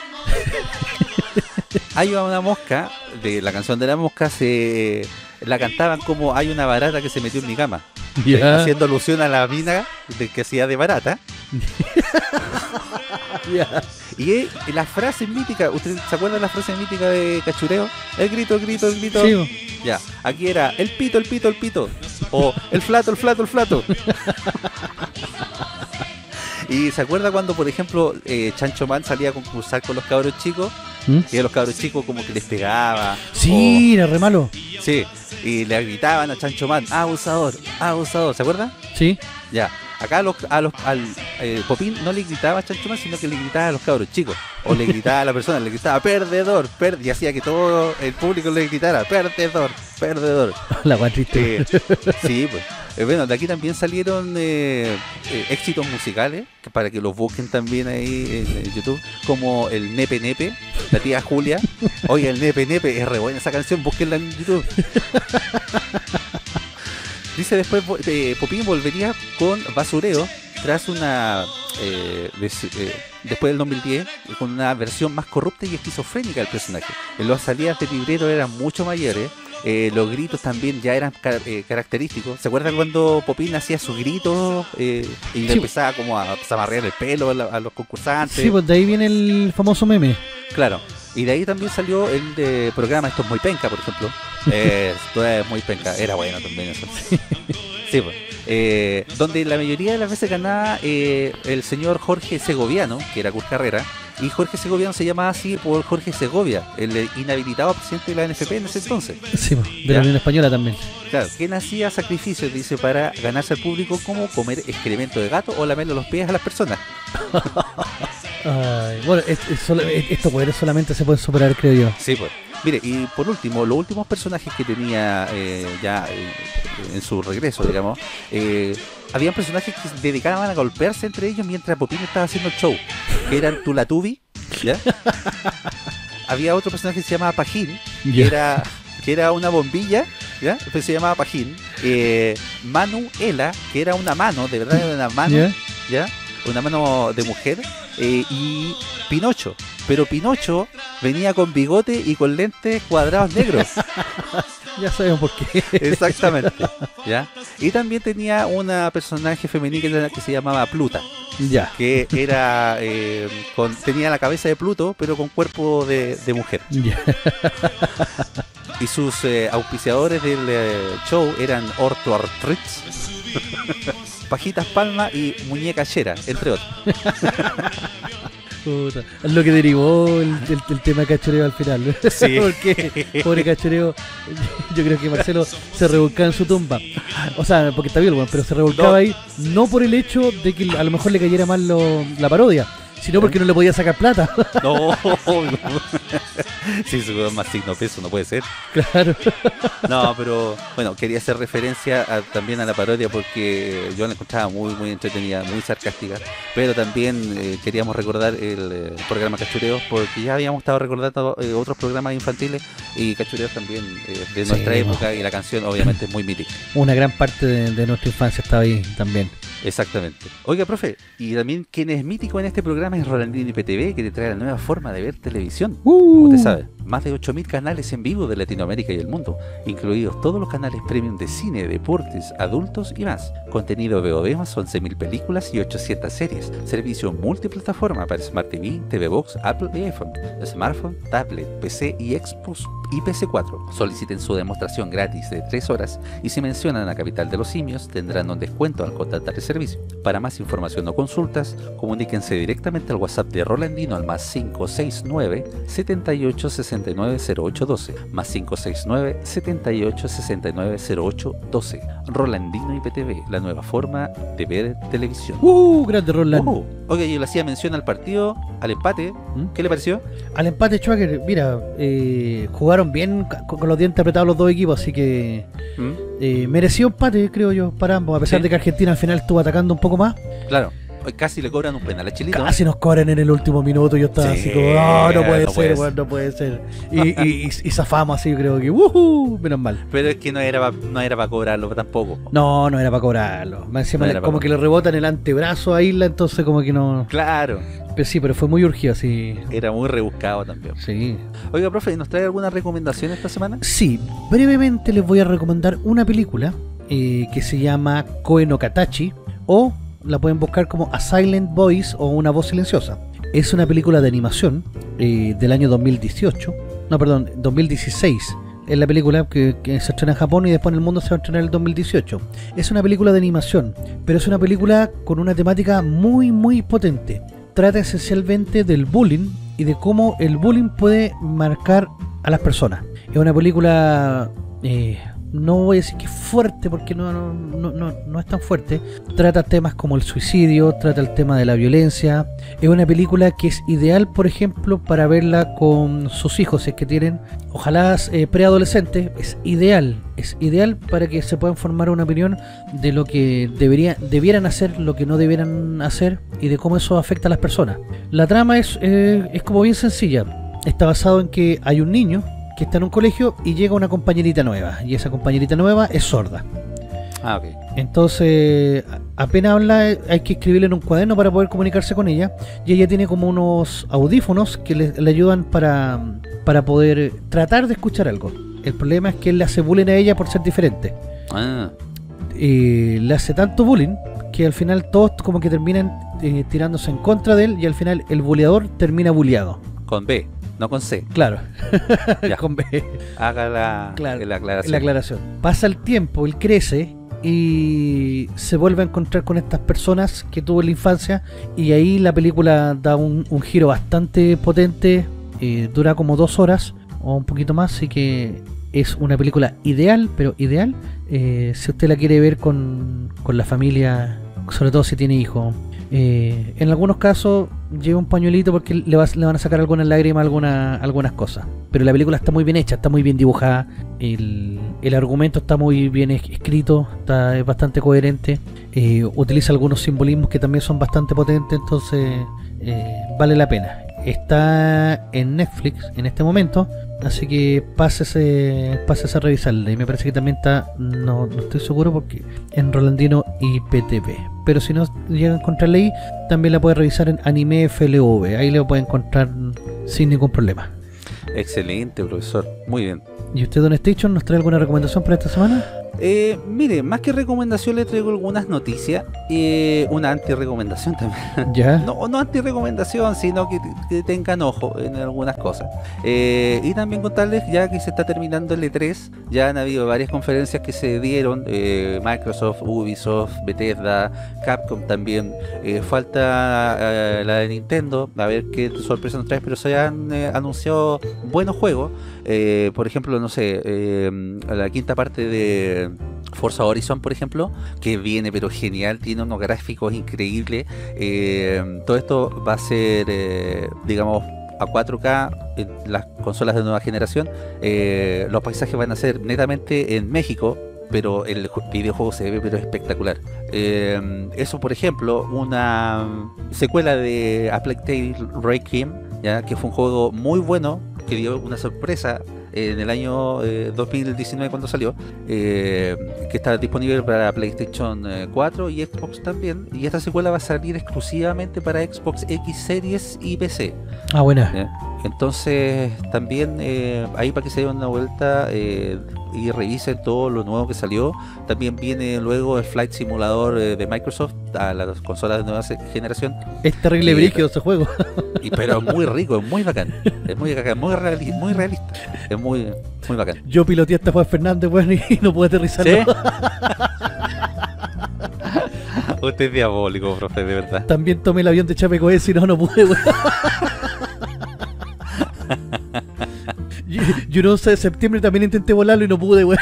Hay una mosca, de la canción de la mosca, se la cantaban como hay una barata que se metió en mi cama, Ya. haciendo alusión a la mina de que hacía de barata. Ya. Y eh, la frase mítica, ¿usted se acuerda de la frase mítica de cachureo? El grito, el grito, el grito. Sí, bo. Ya, aquí era el pito, el pito, el pito. O el flato, el flato, el flato. Y se acuerda cuando, por ejemplo, eh, Chancho Man salía a concursar con los cabros chicos, ¿Mm? y a los cabros chicos como que les pegaba. Sí, era re malo. o- sí, y le gritaban a Chancho Man, abusador, abusador, ¿se acuerda? Sí. Ya. Acá a los, a los, al eh, Popín no le gritaba a Chancho Man, sino que le gritaba a los cabros chicos. O le gritaba a la persona, le gritaba perdedor, per y hacía que todo el público le gritara perdedor, perdedor. La guay triste. Eh, sí, pues. Eh, bueno, de aquí también salieron eh, eh, éxitos musicales, que para que los busquen también ahí en, en YouTube, como el Nepe Nepe, la tía Julia. Oye, el Nepe Nepe, es re buena esa canción, búsquenla en YouTube. Dice después, eh, Popín volvería con Basureo tras una, eh, des, eh, después del dos mil diez, con una versión más corrupta y esquizofrénica del personaje. Las salidas de librero eran mucho mayores. Eh, los gritos también ya eran car eh, característicos. ¿Se acuerdan cuando Popín hacía sus gritos eh, y le Sí. empezaba como a zamarrear el pelo a, la, a los concursantes? Sí, pues de ahí viene el famoso meme. Claro. Y de ahí también salió el de programa Esto es muy penca, por ejemplo. Eh, esto es muy penca. Era bueno también eso. Sí, pues. Eh, donde la mayoría de las veces ganaba eh, el señor Jorge Segoviano, que era Kurt Carrera. Y Jorge Segoviano se llamaba así por Jorge Segovia, el inhabilitado presidente de la N F P en ese entonces. Sí, pues, de Ya. la Unión Española también. Claro, quien hacía sacrificios, dice, para ganarse al público, como comer excremento de gato o lamerle los pies a las personas. Ay, bueno, es, es solo- es- estos poderes solamente se pueden superar, creo yo. Sí, pues. Mire, y por último, los últimos personajes que tenía eh, ya eh, en su regreso, digamos, eh, habían personajes que se dedicaban a golpearse entre ellos mientras Popín estaba haciendo el show, que eran Tulatubi, ¿ya? Había otro personaje que se llamaba Pajín, que Ya. era, que era una bombilla, ¿ya? Pues se llamaba Pajín. Eh, Manuela, que era una mano, de verdad era una mano, ¿Ya? ¿ya? Una mano de mujer. Eh, y Pinocho, pero Pinocho venía con bigote y con lentes cuadrados negros. Ya sabemos por qué. Exactamente, ¿ya? Y también tenía una personaje femenina que se llamaba Pluta, Ya. que era eh, con, tenía la cabeza de Pluto, pero con cuerpo de, de mujer. Ya. Y sus eh, auspiciadores del eh, show eran Orto Artritz, Pajitas Palma y Muñeca Chera, entre otros. Puta, es lo que derivó el, el- el tema cachoreo al final. Sí. Porque, pobre cachoreo, yo creo que Marcelo se revolcaba en su tumba. O sea, porque está bien, bueno, pero se revolcaba No. ahí, no por el hecho de que a lo mejor le cayera mal lo- la parodia, sino porque no le podía sacar plata. No, sí, su más signo peso, no puede ser. Claro. No, pero bueno, quería hacer referencia a- también a la parodia porque yo la encontraba muy muy entretenida, muy sarcástica, pero también eh, queríamos recordar el, eh, programa Cachureos porque ya habíamos estado recordando eh, otros programas infantiles y Cachureos también eh, de Sí, nuestra mo. época, y la canción obviamente es muy mítica. Una gran parte de, de nuestra infancia estaba ahí también. Exactamente. Oiga, profe, y también quien es mítico en este programa es Rolandino I P T V, que te trae la nueva forma de ver televisión. Como usted sabe, más de ocho mil canales en vivo de Latinoamérica y el mundo, incluidos todos los canales premium de cine, deportes, adultos y más. Contenido V O D más once mil películas y ochocientas series. Servicio multiplataforma para Smart T V, T V Box, Apple y iPhone, smartphone, tablet, P C y Xbox y P C cuatro. Soliciten su demostración gratis de tres horas y si mencionan a Capital de los Simios tendrán un descuento al contratar el servicio. Para más información o consultas, comuníquense directamente al WhatsApp de Rolandino al más cinco seis nueve, setenta y ocho sesenta y nueve cero ocho doce, más cinco seis nueve, setenta y ocho sesenta y nueve cero ocho doce. Rolandino I P T V, la nueva forma de ver televisión. ¡Uh! Grande Roland. Uh, Oiga, yo le hacía mención al partido, al empate. ¿Mm? ¿Qué le pareció? Al empate, Schwager, mira, eh, jugaron bien con, con los dientes apretados los dos equipos, así que ¿Mm? eh, mereció empate, creo yo, para ambos, a pesar Sí. de que Argentina al final estuvo atacando un poco más. Claro, hoy casi le cobran un penal a Chilito. Casi nos cobran en el último minuto. Yo estaba Sí, así como, no, no puede no ser, puede weón, no puede ser. Y, y, y, y zafamos así, creo que, ¡wujú! Menos mal. Pero es que no era, pa- no era para cobrarlo tampoco. No, no era para cobrarlo. Más encima No le- era pa' como que le rebotan el antebrazo a Isla, entonces como que no. Claro, Pero sí, pero fue muy urgido, sí. era muy rebuscado también. Sí. Oiga, profe, ¿nos trae alguna recomendación esta semana? Sí, brevemente les voy a recomendar una película eh, que se llama Koe no Katachi, o la pueden buscar como A Silent Voice o Una Voz Silenciosa. Es una película de animación eh, del año dos mil dieciocho, no, perdón, dos mil dieciséis, es la película que, que se estrena en Japón y después en el mundo se va a estrenar en el dos mil dieciocho. Es una película de animación, pero es una película con una temática muy muy potente. Trata esencialmente del bullying y de cómo el bullying puede marcar a las personas. Es una película, eh, no voy a decir que es fuerte porque no, no, no, no, no es tan fuerte. Trata temas como el suicidio, trata el tema de la violencia. Es una película que es ideal, por ejemplo, para verla con sus hijos, si es que tienen, ojalá eh, preadolescentes. Es ideal, es ideal para que se puedan formar una opinión de lo que debería, debieran hacer, lo que no debieran hacer y de cómo eso afecta a las personas. La trama es, eh, es como bien sencilla. Está basado en que hay un niño que está en un colegio y llega una compañerita nueva, y esa compañerita nueva es sorda. Ah, ok. Entonces, apenas habla, hay que escribirle en un cuaderno para poder comunicarse con ella, y ella tiene como unos audífonos que le, le ayudan para, para poder tratar de escuchar algo. El problema es que él le hace bullying a ella por ser diferente. Ah. Eh, le hace tanto bullying que al final todos como que terminan eh, tirándose en contra de él, y al final el buleador termina buleado. Con B, no con C. Claro. Ya. Con B. Haga la, Claro, la aclaración. La aclaración. Pasa el tiempo, él crece y se vuelve a encontrar con estas personas que tuvo en la infancia, y ahí la película da un, un giro bastante potente. Eh, dura como dos horas o un poquito más, así que es una película ideal, pero ideal eh, si usted la quiere ver con, con la familia, sobre todo si tiene hijos. Eh, en algunos casos lleva un pañuelito porque le, va, le van a sacar algunas lágrimas, alguna, algunas cosas. Pero la película está muy bien hecha, está muy bien dibujada. El, el argumento está muy bien escrito, está, es bastante coherente. Eh, utiliza algunos simbolismos que también son bastante potentes, entonces eh, vale la pena. Está en Netflix en este momento, así que pásese, pásese a revisarla. Y me parece que también está, no, no estoy seguro porque en Rolandino I P T V. Pero si no llega a encontrarla ahí, también la puede revisar en Anime F L V. Ahí lo puede encontrar sin ningún problema. Excelente, profesor. Muy bien. ¿Y usted, Don Station, nos trae alguna recomendación para esta semana? Eh, mire, más que recomendación le traigo algunas noticias, eh, una anti-recomendación también. Ya. No, no anti-recomendación, sino que, que tengan ojo en algunas cosas. Eh, y también contarles, ya que se está terminando el E tres, ya han habido varias conferencias que se dieron, eh, Microsoft, Ubisoft, Bethesda, Capcom también. Eh, falta eh, la de Nintendo, a ver qué sorpresa nos trae, pero se han eh, anunciado buenos juegos. Eh, por ejemplo, no sé, eh, la quinta parte de Forza Horizon, por ejemplo, que viene pero genial, tiene unos gráficos increíbles. Eh, todo esto va a ser, eh, digamos, a cuatro K en las consolas de nueva generación. Eh, los paisajes van a ser netamente en México, pero el videojuego se ve pero espectacular. Eh, eso, por ejemplo, una secuela de A Plague Tale Requiem, ya que fue un juego muy bueno, que dio una sorpresa en el año eh, dos mil diecinueve cuando salió, eh, que está disponible para PlayStation cuatro y Xbox también, y esta secuela va a salir exclusivamente para Xbox X Series y P C. Ah, buena. ¿Eh? Entonces también eh, ahí para que se den una vuelta eh, y revisen todo lo nuevo que salió. También viene luego el Flight Simulator eh, de Microsoft a las consolas de nueva generación. Es terrible Y- brígido ese juego. Y, pero es muy rico, es muy bacán. Es muy bacán, muy, reali- muy realista. Es muy, muy bacán. Yo piloteé hasta Juan Fernández, bueno, y no pude aterrizarlo. ¿Sí? Usted es diabólico, profe, de verdad. También tomé el avión de Chapecoense y no, no pude, weón. Yo, yo el once de septiembre también intenté volarlo y no pude, weón.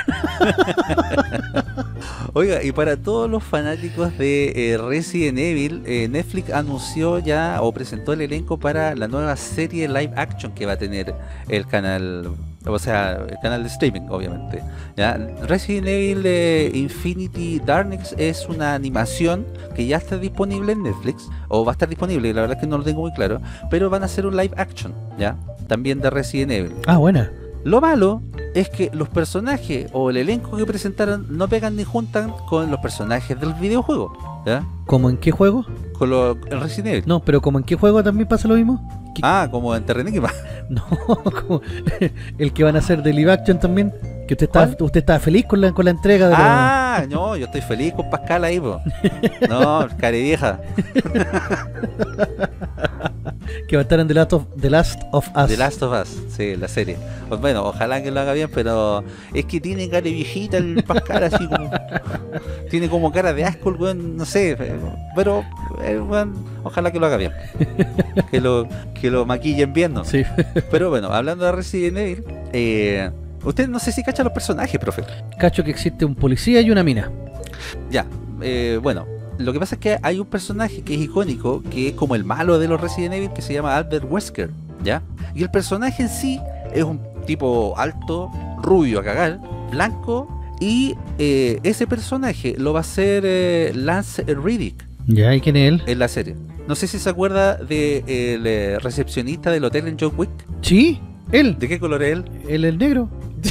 Oiga, y para todos los fanáticos de eh, Resident Evil, eh, Netflix anunció ya o presentó el elenco para la nueva serie live action que va a tener el canal, o sea, el canal de streaming, obviamente. ¿Ya? Resident Evil eh, Infinity Darkness es una animación que ya está disponible en Netflix, o va a estar disponible, la verdad es que no lo tengo muy claro, pero van a hacer un live action, ¿ya? También de Resident Evil. Ah, buena. Lo malo es que los personajes o el elenco que presentaron no pegan ni juntan con los personajes del videojuego, ¿ya? ¿Cómo en qué juego? Con lo, el Resident Evil. No, pero ¿como en qué juego también pasa lo mismo? ¿Qué- Ah, como en Terranigma. No, como el que van a hacer de live action también. Que usted estaba, ¿Cuál? usted estaba feliz con la, con la entrega de los- Ah, no, yo estoy feliz con Pascal ahí, po. No, carevieja. Que va a estar en The Last of, The Last of Us. The Last of Us, sí, la serie. Pues bueno, ojalá que lo haga bien, pero es que tiene cara de viejita el Pascal, así como. Tiene como cara de asco el weón, no sé. Pero, el weón, ojalá que lo haga bien. Que lo, que lo maquillen bien, ¿no? Sí. Pero bueno, hablando de Resident Evil, eh, usted no sé si cacha los personajes, profe. Cacho que existe un policía y una mina. Ya, eh, bueno. Lo que pasa es que hay un personaje que es icónico, que es como el malo de los Resident Evil, que se llama Albert Wesker, ¿ya? Y el personaje en sí es un tipo alto, rubio a cagar, blanco, y eh, ese personaje lo va a hacer eh, Lance Reddick. Ya, ¿y quién es él? En la serie. No sé si se acuerda del de eh, recepcionista del hotel en John Wick. Sí, él. ¿De qué color es él? Él es negro.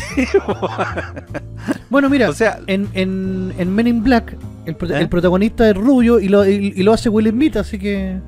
Bueno, mira, o sea, en, en, en Men in Black el, pro ¿eh? el protagonista es rubio y lo, y, y lo hace Will Smith, así que...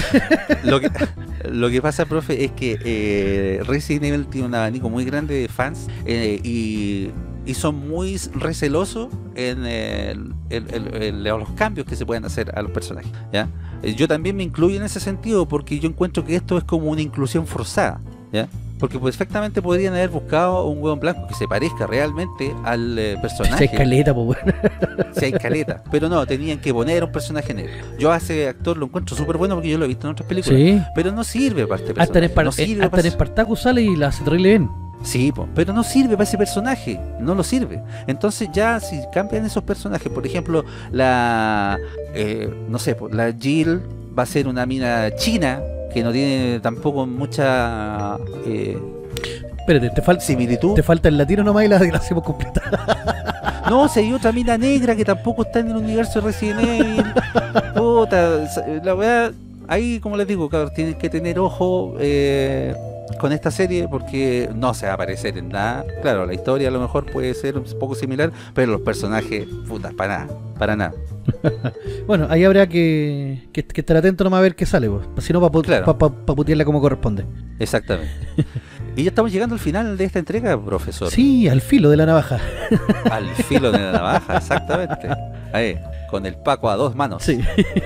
lo que lo que pasa, profe, es que eh, Resident Evil tiene un abanico muy grande de fans eh, y, y son muy recelosos en, el, el, el, el, los cambios que se pueden hacer a los personajes, ¿ya? Yo también me incluyo en ese sentido porque yo encuentro que esto es como una inclusión forzada, ¿ya? Porque perfectamente podrían haber buscado un hueón blanco que se parezca realmente al eh, personaje. Si hay caleta, pues bueno. Si hay caleta. Pero no, tenían que poner un personaje negro. Yo a ese actor lo encuentro súper bueno porque yo lo he visto en otras películas. Sí. Pero no sirve para este Hasta en, personaje. Spar No sirve hasta para en Spartacus sale y la hace terrible bien. Sí, po, pero no sirve para ese personaje, no lo sirve. Entonces ya si cambian esos personajes, por ejemplo, la, eh, no sé, po, la Jill va a ser una mina china que no tiene tampoco mucha eh, Espérate, te, fal similitud. te falta el latino nomás y la, la hacemos completa. No, si hay otra mina negra que tampoco está en el universo de Resident Evil. Puta, la verdad, ahí como les digo, cabrón, tienen que tener ojo eh, con esta serie porque no se va a parecer en nada. Claro, la historia a lo mejor puede ser un poco similar, pero los personajes, puta, para nada, para nada. Bueno, ahí habrá que, que, que estar atento nomás a ver qué sale, pues. Si no, para Claro. pa, pa, pa putearla como corresponde. Exactamente. Y ya estamos llegando al final de esta entrega, profesor. Sí, al filo de la navaja. Al filo de la navaja, exactamente. Ahí, con el Paco a dos manos. Sí.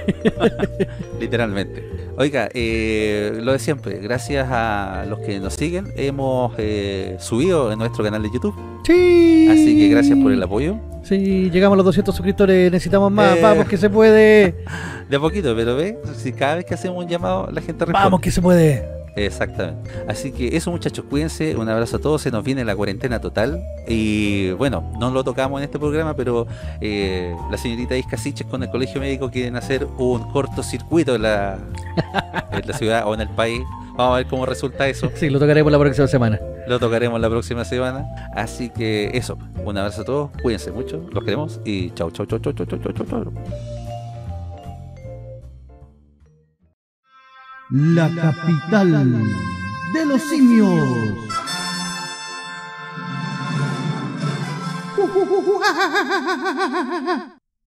Literalmente. Oiga, eh, lo de siempre, gracias a los que nos siguen, hemos eh, subido en nuestro canal de YouTube. Sí. Así que gracias por el apoyo. Sí, llegamos a los doscientos suscriptores, necesitamos más. Eh. Vamos que se puede. De a poquito, pero ve, si cada vez que hacemos un llamado, la gente responde. Vamos que se puede. Exactamente. Así que eso, muchachos, cuídense, un abrazo a todos, se nos viene la cuarentena total y bueno, no lo tocamos en este programa, pero eh, la señorita Isca Siches con el colegio médico quieren hacer un cortocircuito en la, en la ciudad o en el país. Vamos a ver cómo resulta eso. Sí, lo tocaremos la próxima semana. Lo tocaremos la próxima semana. Así que eso, un abrazo a todos, cuídense mucho, los queremos y chau, chau, chau, chau, chau, chau, chau, chau. La capital de los simios.